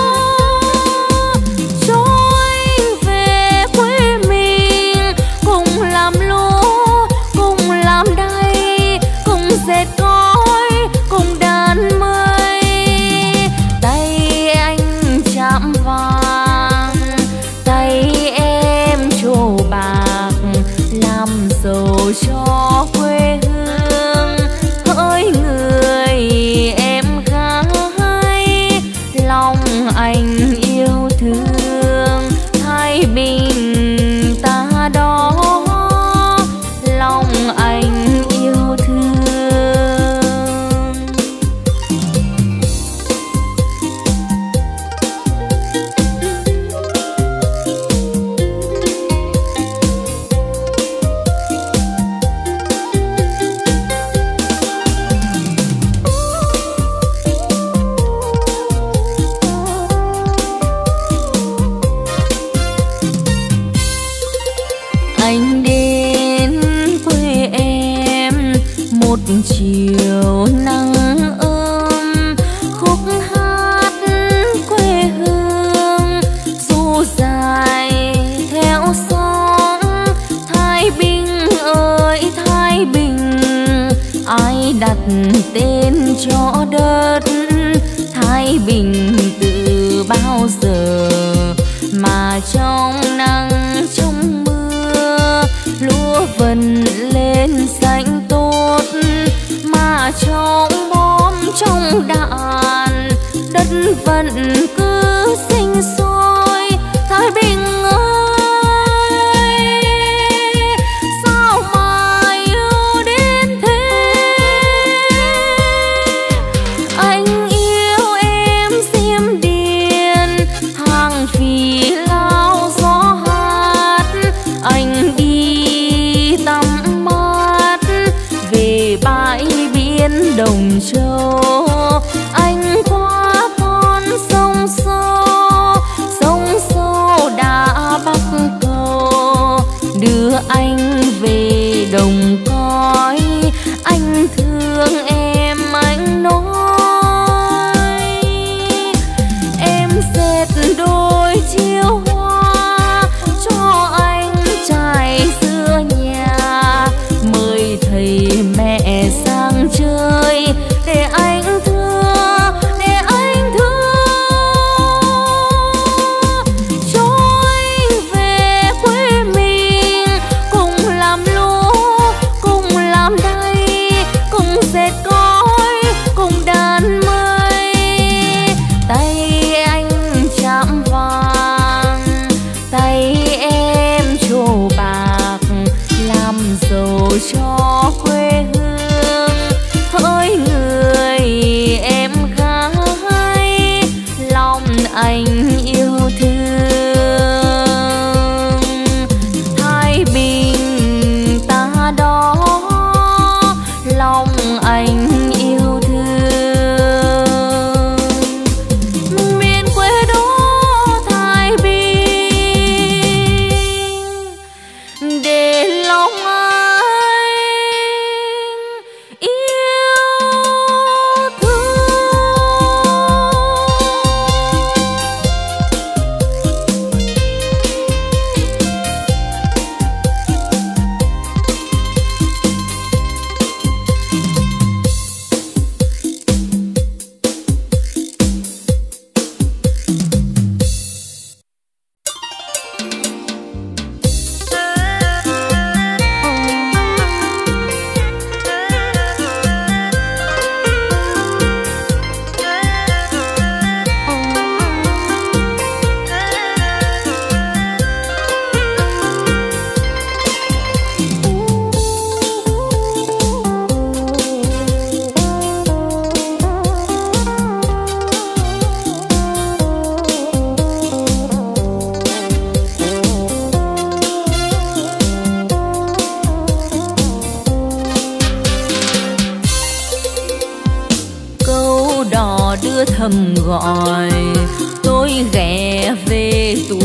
Cho anh về quê mình cùng làm lúa, cùng làm đay, cùng dệt gói, cùng đan mây. Tay anh chạm vàng, tay em trổ bạc, làm giàu cho quê hương. Hỡi người em gái, lòng anh yêu thương. Thái bình ta đó, lòng anh yêu thương. Anh đến quê em một chiều nắng ấm, khúc hát quê hương du dài theo sóng. Thái bình ơi Thái bình, ai đặt tên cho đất? Thái bình từ bao giờ, mà trong nắng trong mưa lúa vần lên xanh tốt, mà trong bom trong đạn đất vẫn cứ sinh sôi. Thái bình ơi, sao mà yêu đến thế? Anh yêu em xiêm điền hàng phì lao gió hát, anh đi tắm mát về bãi biển Đồng Châu. Anh qua con sông Sô, sông Sô đã bắc cầu, đưa anh về đồng cõi. Anh thương em anh nói, em dệt đôi chiếu hoa cho anh trải giữa nhà, mời thầy mẹ sang chơi để anh thương, để anh thương. Cho anh về quê mình cùng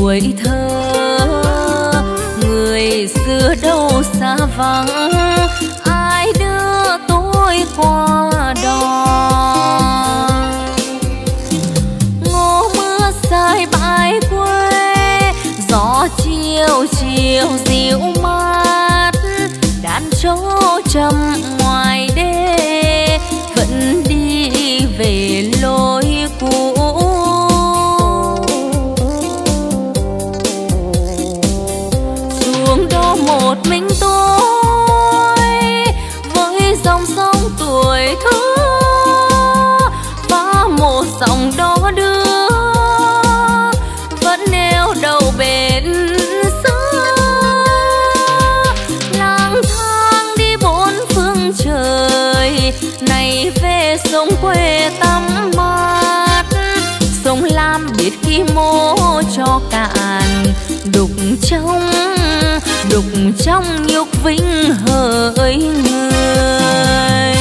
tuổi thơ. Người xưa đâu xa vắng, ai đưa tôi qua đó. Ngô mưa rơi bãi quê, gió chiều chiều dịu mát, đàn trâu trầm ngoài đê vẫn đi về lối cũ. Xuống đó một mình tôi với dòng sông tuổi thơ, và một dòng đó đưa vẫn neo đầu bến xưa. Lang thang đi bốn phương trời, này về sông quê tắm mát. Sông Lam biết khi mô cho cạn, đục trong đục trong nhục vinh hỡi người.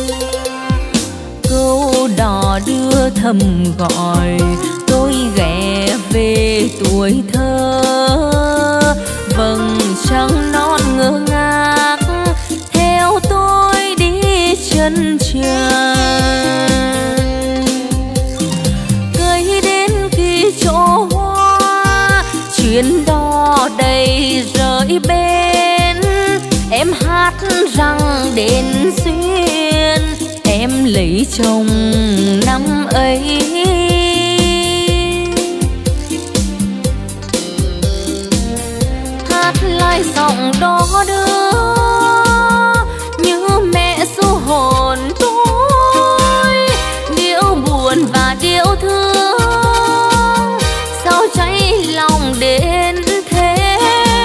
Câu đò đưa thầm gọi tôi ghé về tuổi thơ. Vầng trăng non ngơ ngác theo tôi đi chân trời. Cây đến khi chỗ hoa, chuyến đò đầy rơi bên. Em hát rằng đến xuyên, em lấy chồng năm ấy. Hát lại giọng đó đưa như mẹ ru hồn tôi, điệu buồn và điệu thương sao cháy lòng đến thế.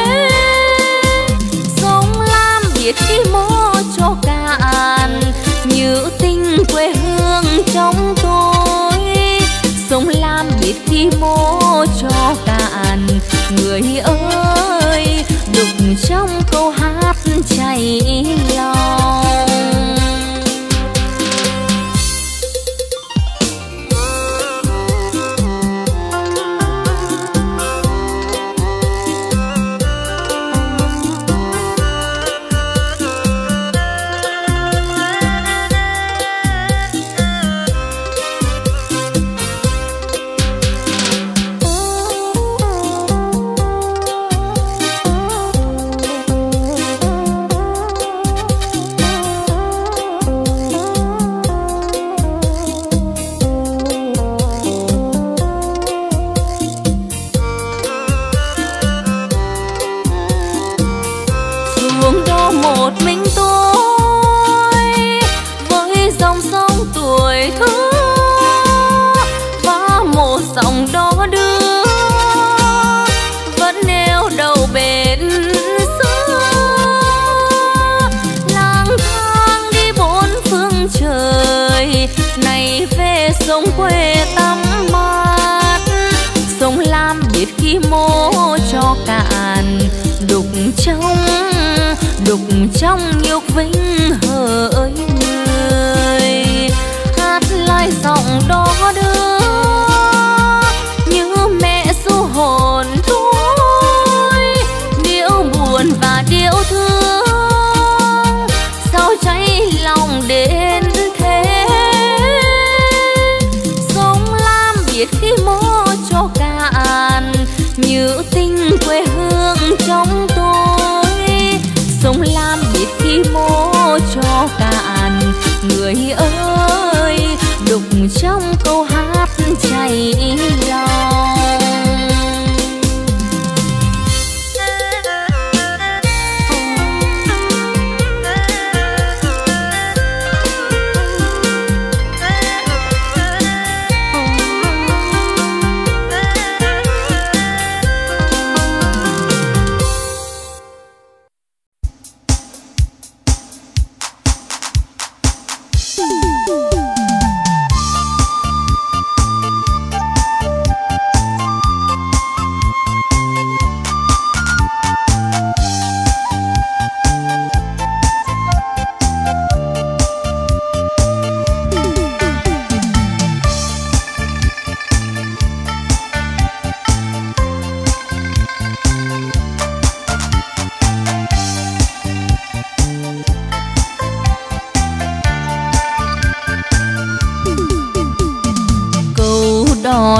Sông Lam biết khi mô cho cạn, như tình quê hương trong tôi. Sông Lam biết khi mô cho cạn, người ơi đục trong câu hát chảy lòng. Một mình tôi với dòng sông tuổi thơ, và một dòng đó đưa vẫn neo đầu bến xưa. Lang thang đi bốn phương trời, này về sông quê tắm mát. Sông Lam biết khi mô cho cạn, đục trong đục trong nhục vinh hỡi người. Hát lại giọng đó đưa như mẹ ru hồn tôi, điệu buồn và điệu thương sao cháy lòng đến thế. Sông Lam biết khi mô cho cạn, như tình quê hương trong tôi. Sông Lam biết khi mô cho cạn,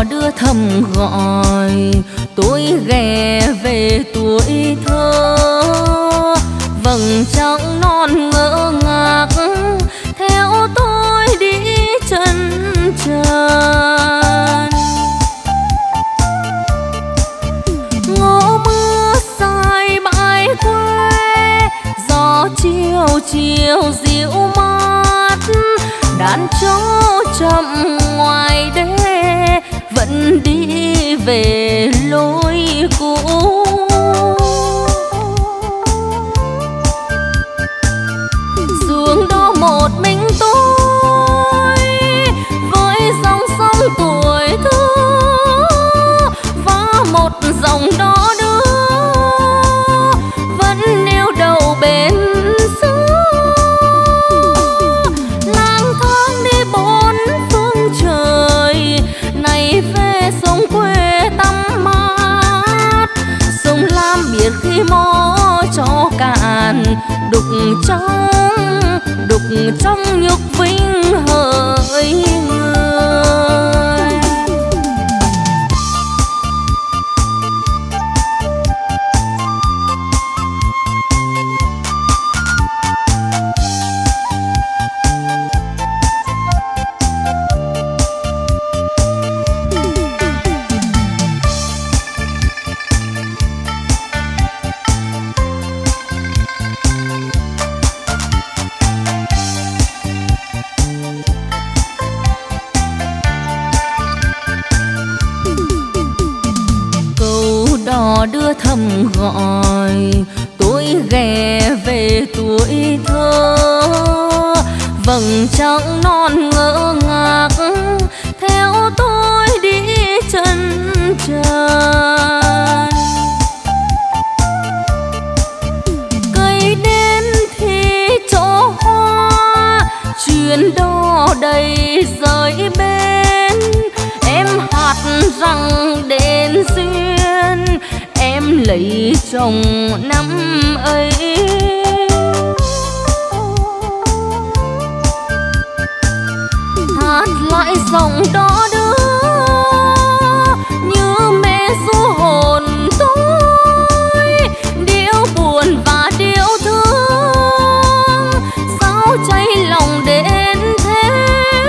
đò đưa thầm gọi tôi ghé về tuổi thơ. Vầng trăng non ngỡ ngác theo tôi đi chân trần. Ngõ mưa dài bãi quê, gió chiều chiều dịu mát. Đàn trâu chậm ngoài đê vẫn đi về lối cũ. Xuống đó một mình tôi với dòng sông tuổi thơ và một dòng đò đưa vẫn neo đầu bên xưa. Lang thang đi bốn phương trời này về sông quê tắm mát. Sông Lam biết khi mò cho cạn đục trong đục trong nhục vinh hỡi người. Đưa thầm gọi tôi ghé về tuổi thơ. Vầng trăng non ngỡ ngác theo tôi đi chân trần. Cây đến thì chỗ hoa chuyến đò đầy rơi bên. Em hát rằng đến duyên em lấy chồng năm ấy. Hát lại dòng đó đưa như mẹ ru hồn tôi. Điệu buồn và điệu thương sao cháy lòng đến thế.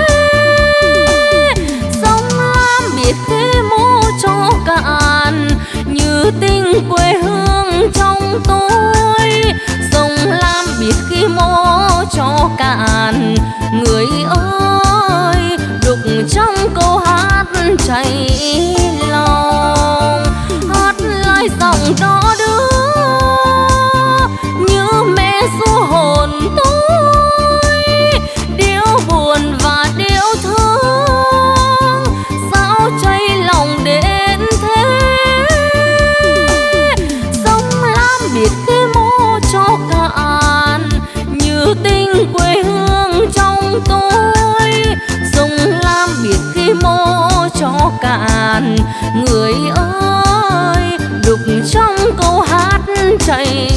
Sông Lam biết khi mô cho cạn như tình quê hương trong tôi. Sông Lam biết khi mô cho cạn người ơi đục trong câu hát cháy lòng. Hát lại dòng đó đưa như mẹ ru hồn tôi. Điệu buồn và điệu thương sao cháy lòng đến thế. Biết khi mô cho cạn như tình quê hương trong tôi. Sông Lam biết khi mô cho cạn người ơi đục trong câu hát cháy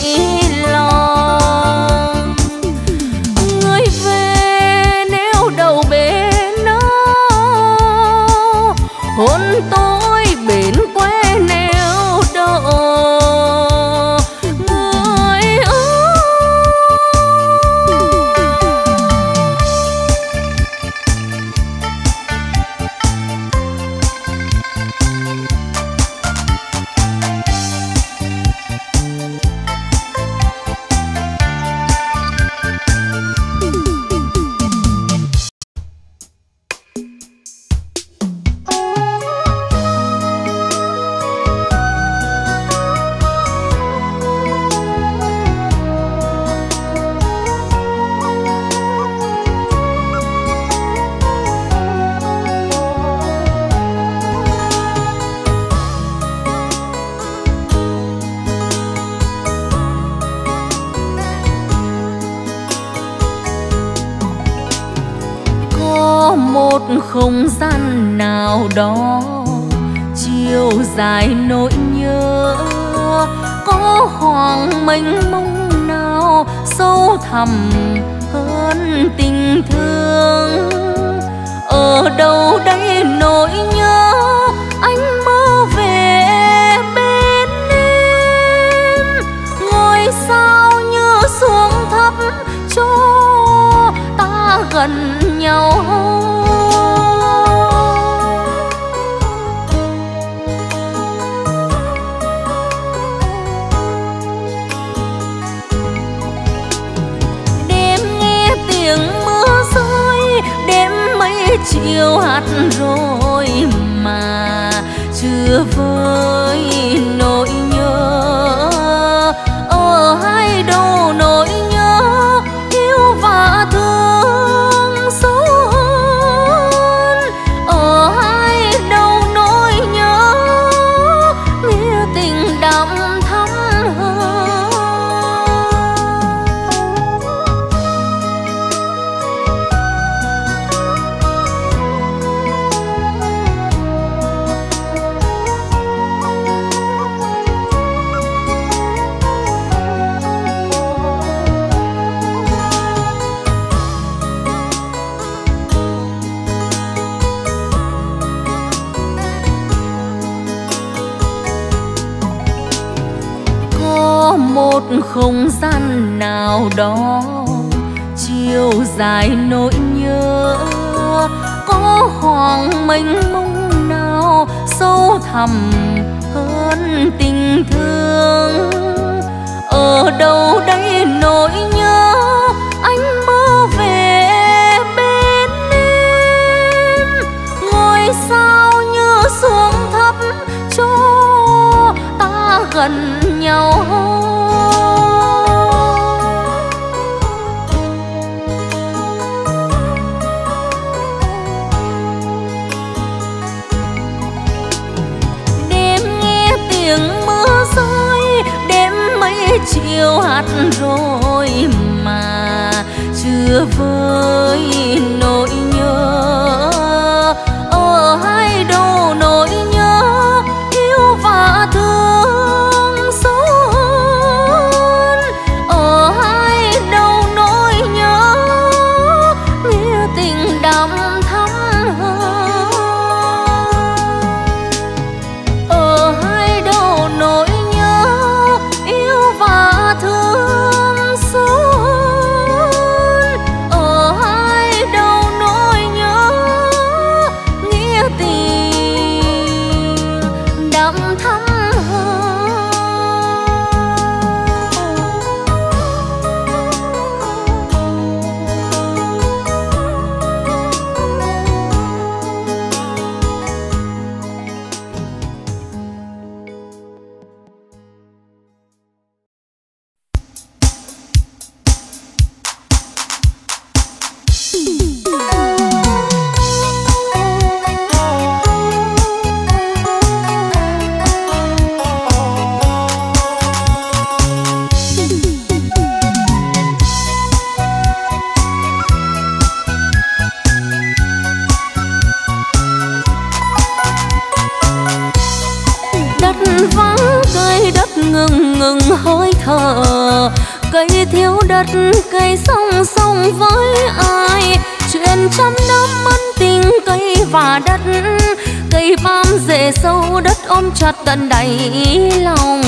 lòng. Người về neo đầu bên đâu hôn tôi bên quê neo đầu. Không gian nào đó chiều dài nỗi nhớ, có khoảng mênh mông nào sâu thẳm hơn tình thương. Ở đâu đây nỗi nhớ anh mơ về bên em. Ngôi sao như xuống thấp cho ta gần nhau. Chiều hát rồi mà chưa vơi nỗi nhớ, ở hai đầu nỗi nhớ yêu và thương sâu hơn. Ở hai đầu nỗi nhớ nghĩa tình đậm thắm hơn. Một không gian nào đó chiều dài nỗi nhớ, có khoảng mênh mông nào sâu thẳm hơn tình thương. Ở đâu đây nỗi nhớ anh mơ về bên em. Ngôi sao như xuống thấp cho ta gần nhau. Chiều hát rồi mà chưa vơi nỗi nhớ, ở hai đầu nỗi nhớ yêu và thương sâu hơn. Ở hai đầu nỗi nhớ nghĩa tình đậm thắm hơn. Ở hai đầu nỗi thương sâu hơn. Ở hai đầu nỗi nhớ nghĩa tình đậm thắm hơi thở. Cây thiếu đất, cây song song với ai. Chuyện trăm năm ân tình cây và đất. Cây bám rễ sâu đất ôm chặt tận đáy lòng.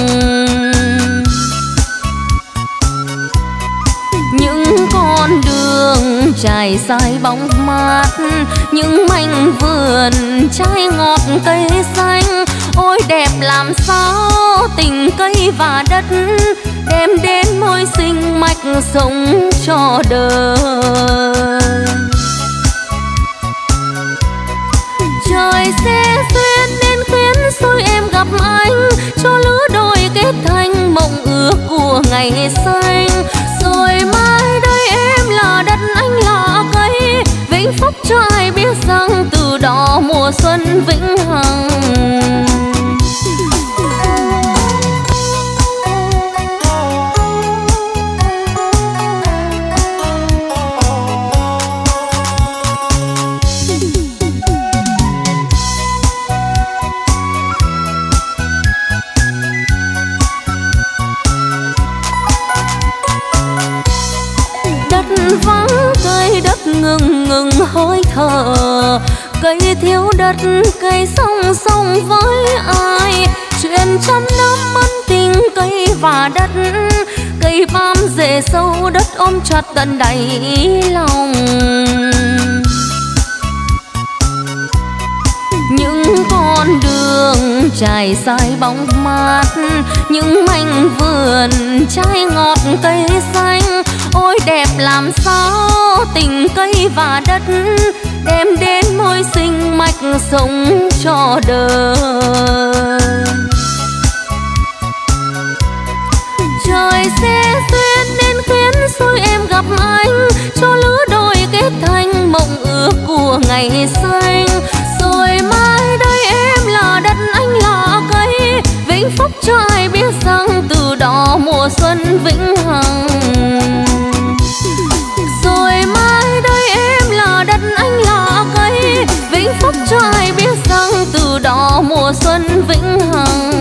Những con đường trải dài bóng mát, những mảnh vườn trái ngọt cây xanh. Ôi đẹp làm sao tình cây và đất, đem đến môi sinh mạch sống cho đời. Trời sẽ duyên nên khiến xui em gặp anh, cho lứa đôi kết thành mộng ước của ngày xanh. Rồi mai đây em là đất, anh là cây, vĩnh phúc cho ai biết rằng từ đó mùa xuân vĩnh hằng. Vắng cây đất ngừng ngừng hơi thở. Cây thiếu đất đất cây song song với ai. Chuyện trăm năm ân tình cây và đất, cây bám rễ sâu đất ôm chặt tận đáy lòng. Những con đường trải dài bóng mát, những mảnh vườn trái ngọt cây xanh. Ôi đẹp làm sao tình cây và đất, đem đến môi sinh mạch sống cho đời. Trời sẽ duyên nên khiến xui em gặp anh, cho lứa đôi kết thành mộng ước của ngày xanh. Rồi mai đây em là đất, anh là cây, vĩnh phúc cho ai biết rằng từ đó mùa xuân vĩnh hằng. Rồi mai đây em là đất, anh là cây, vĩnh phúc cho ai biết rằng từ đó mùa xuân vĩnh hằng.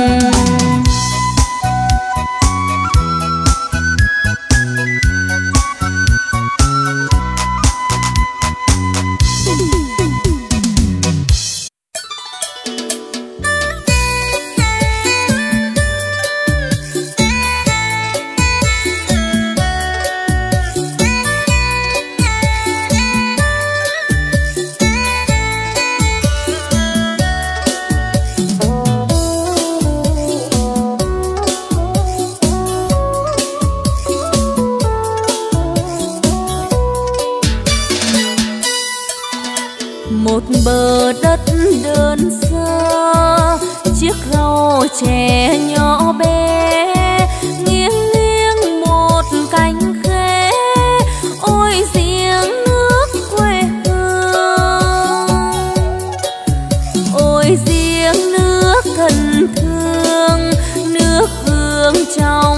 Một bờ đất đơn sơ, chiếc rau chè nhỏ bé, nghiêng nghiêng một cánh khế. Ôi giếng nước quê hương, ôi giếng nước thân thương, nước hương trao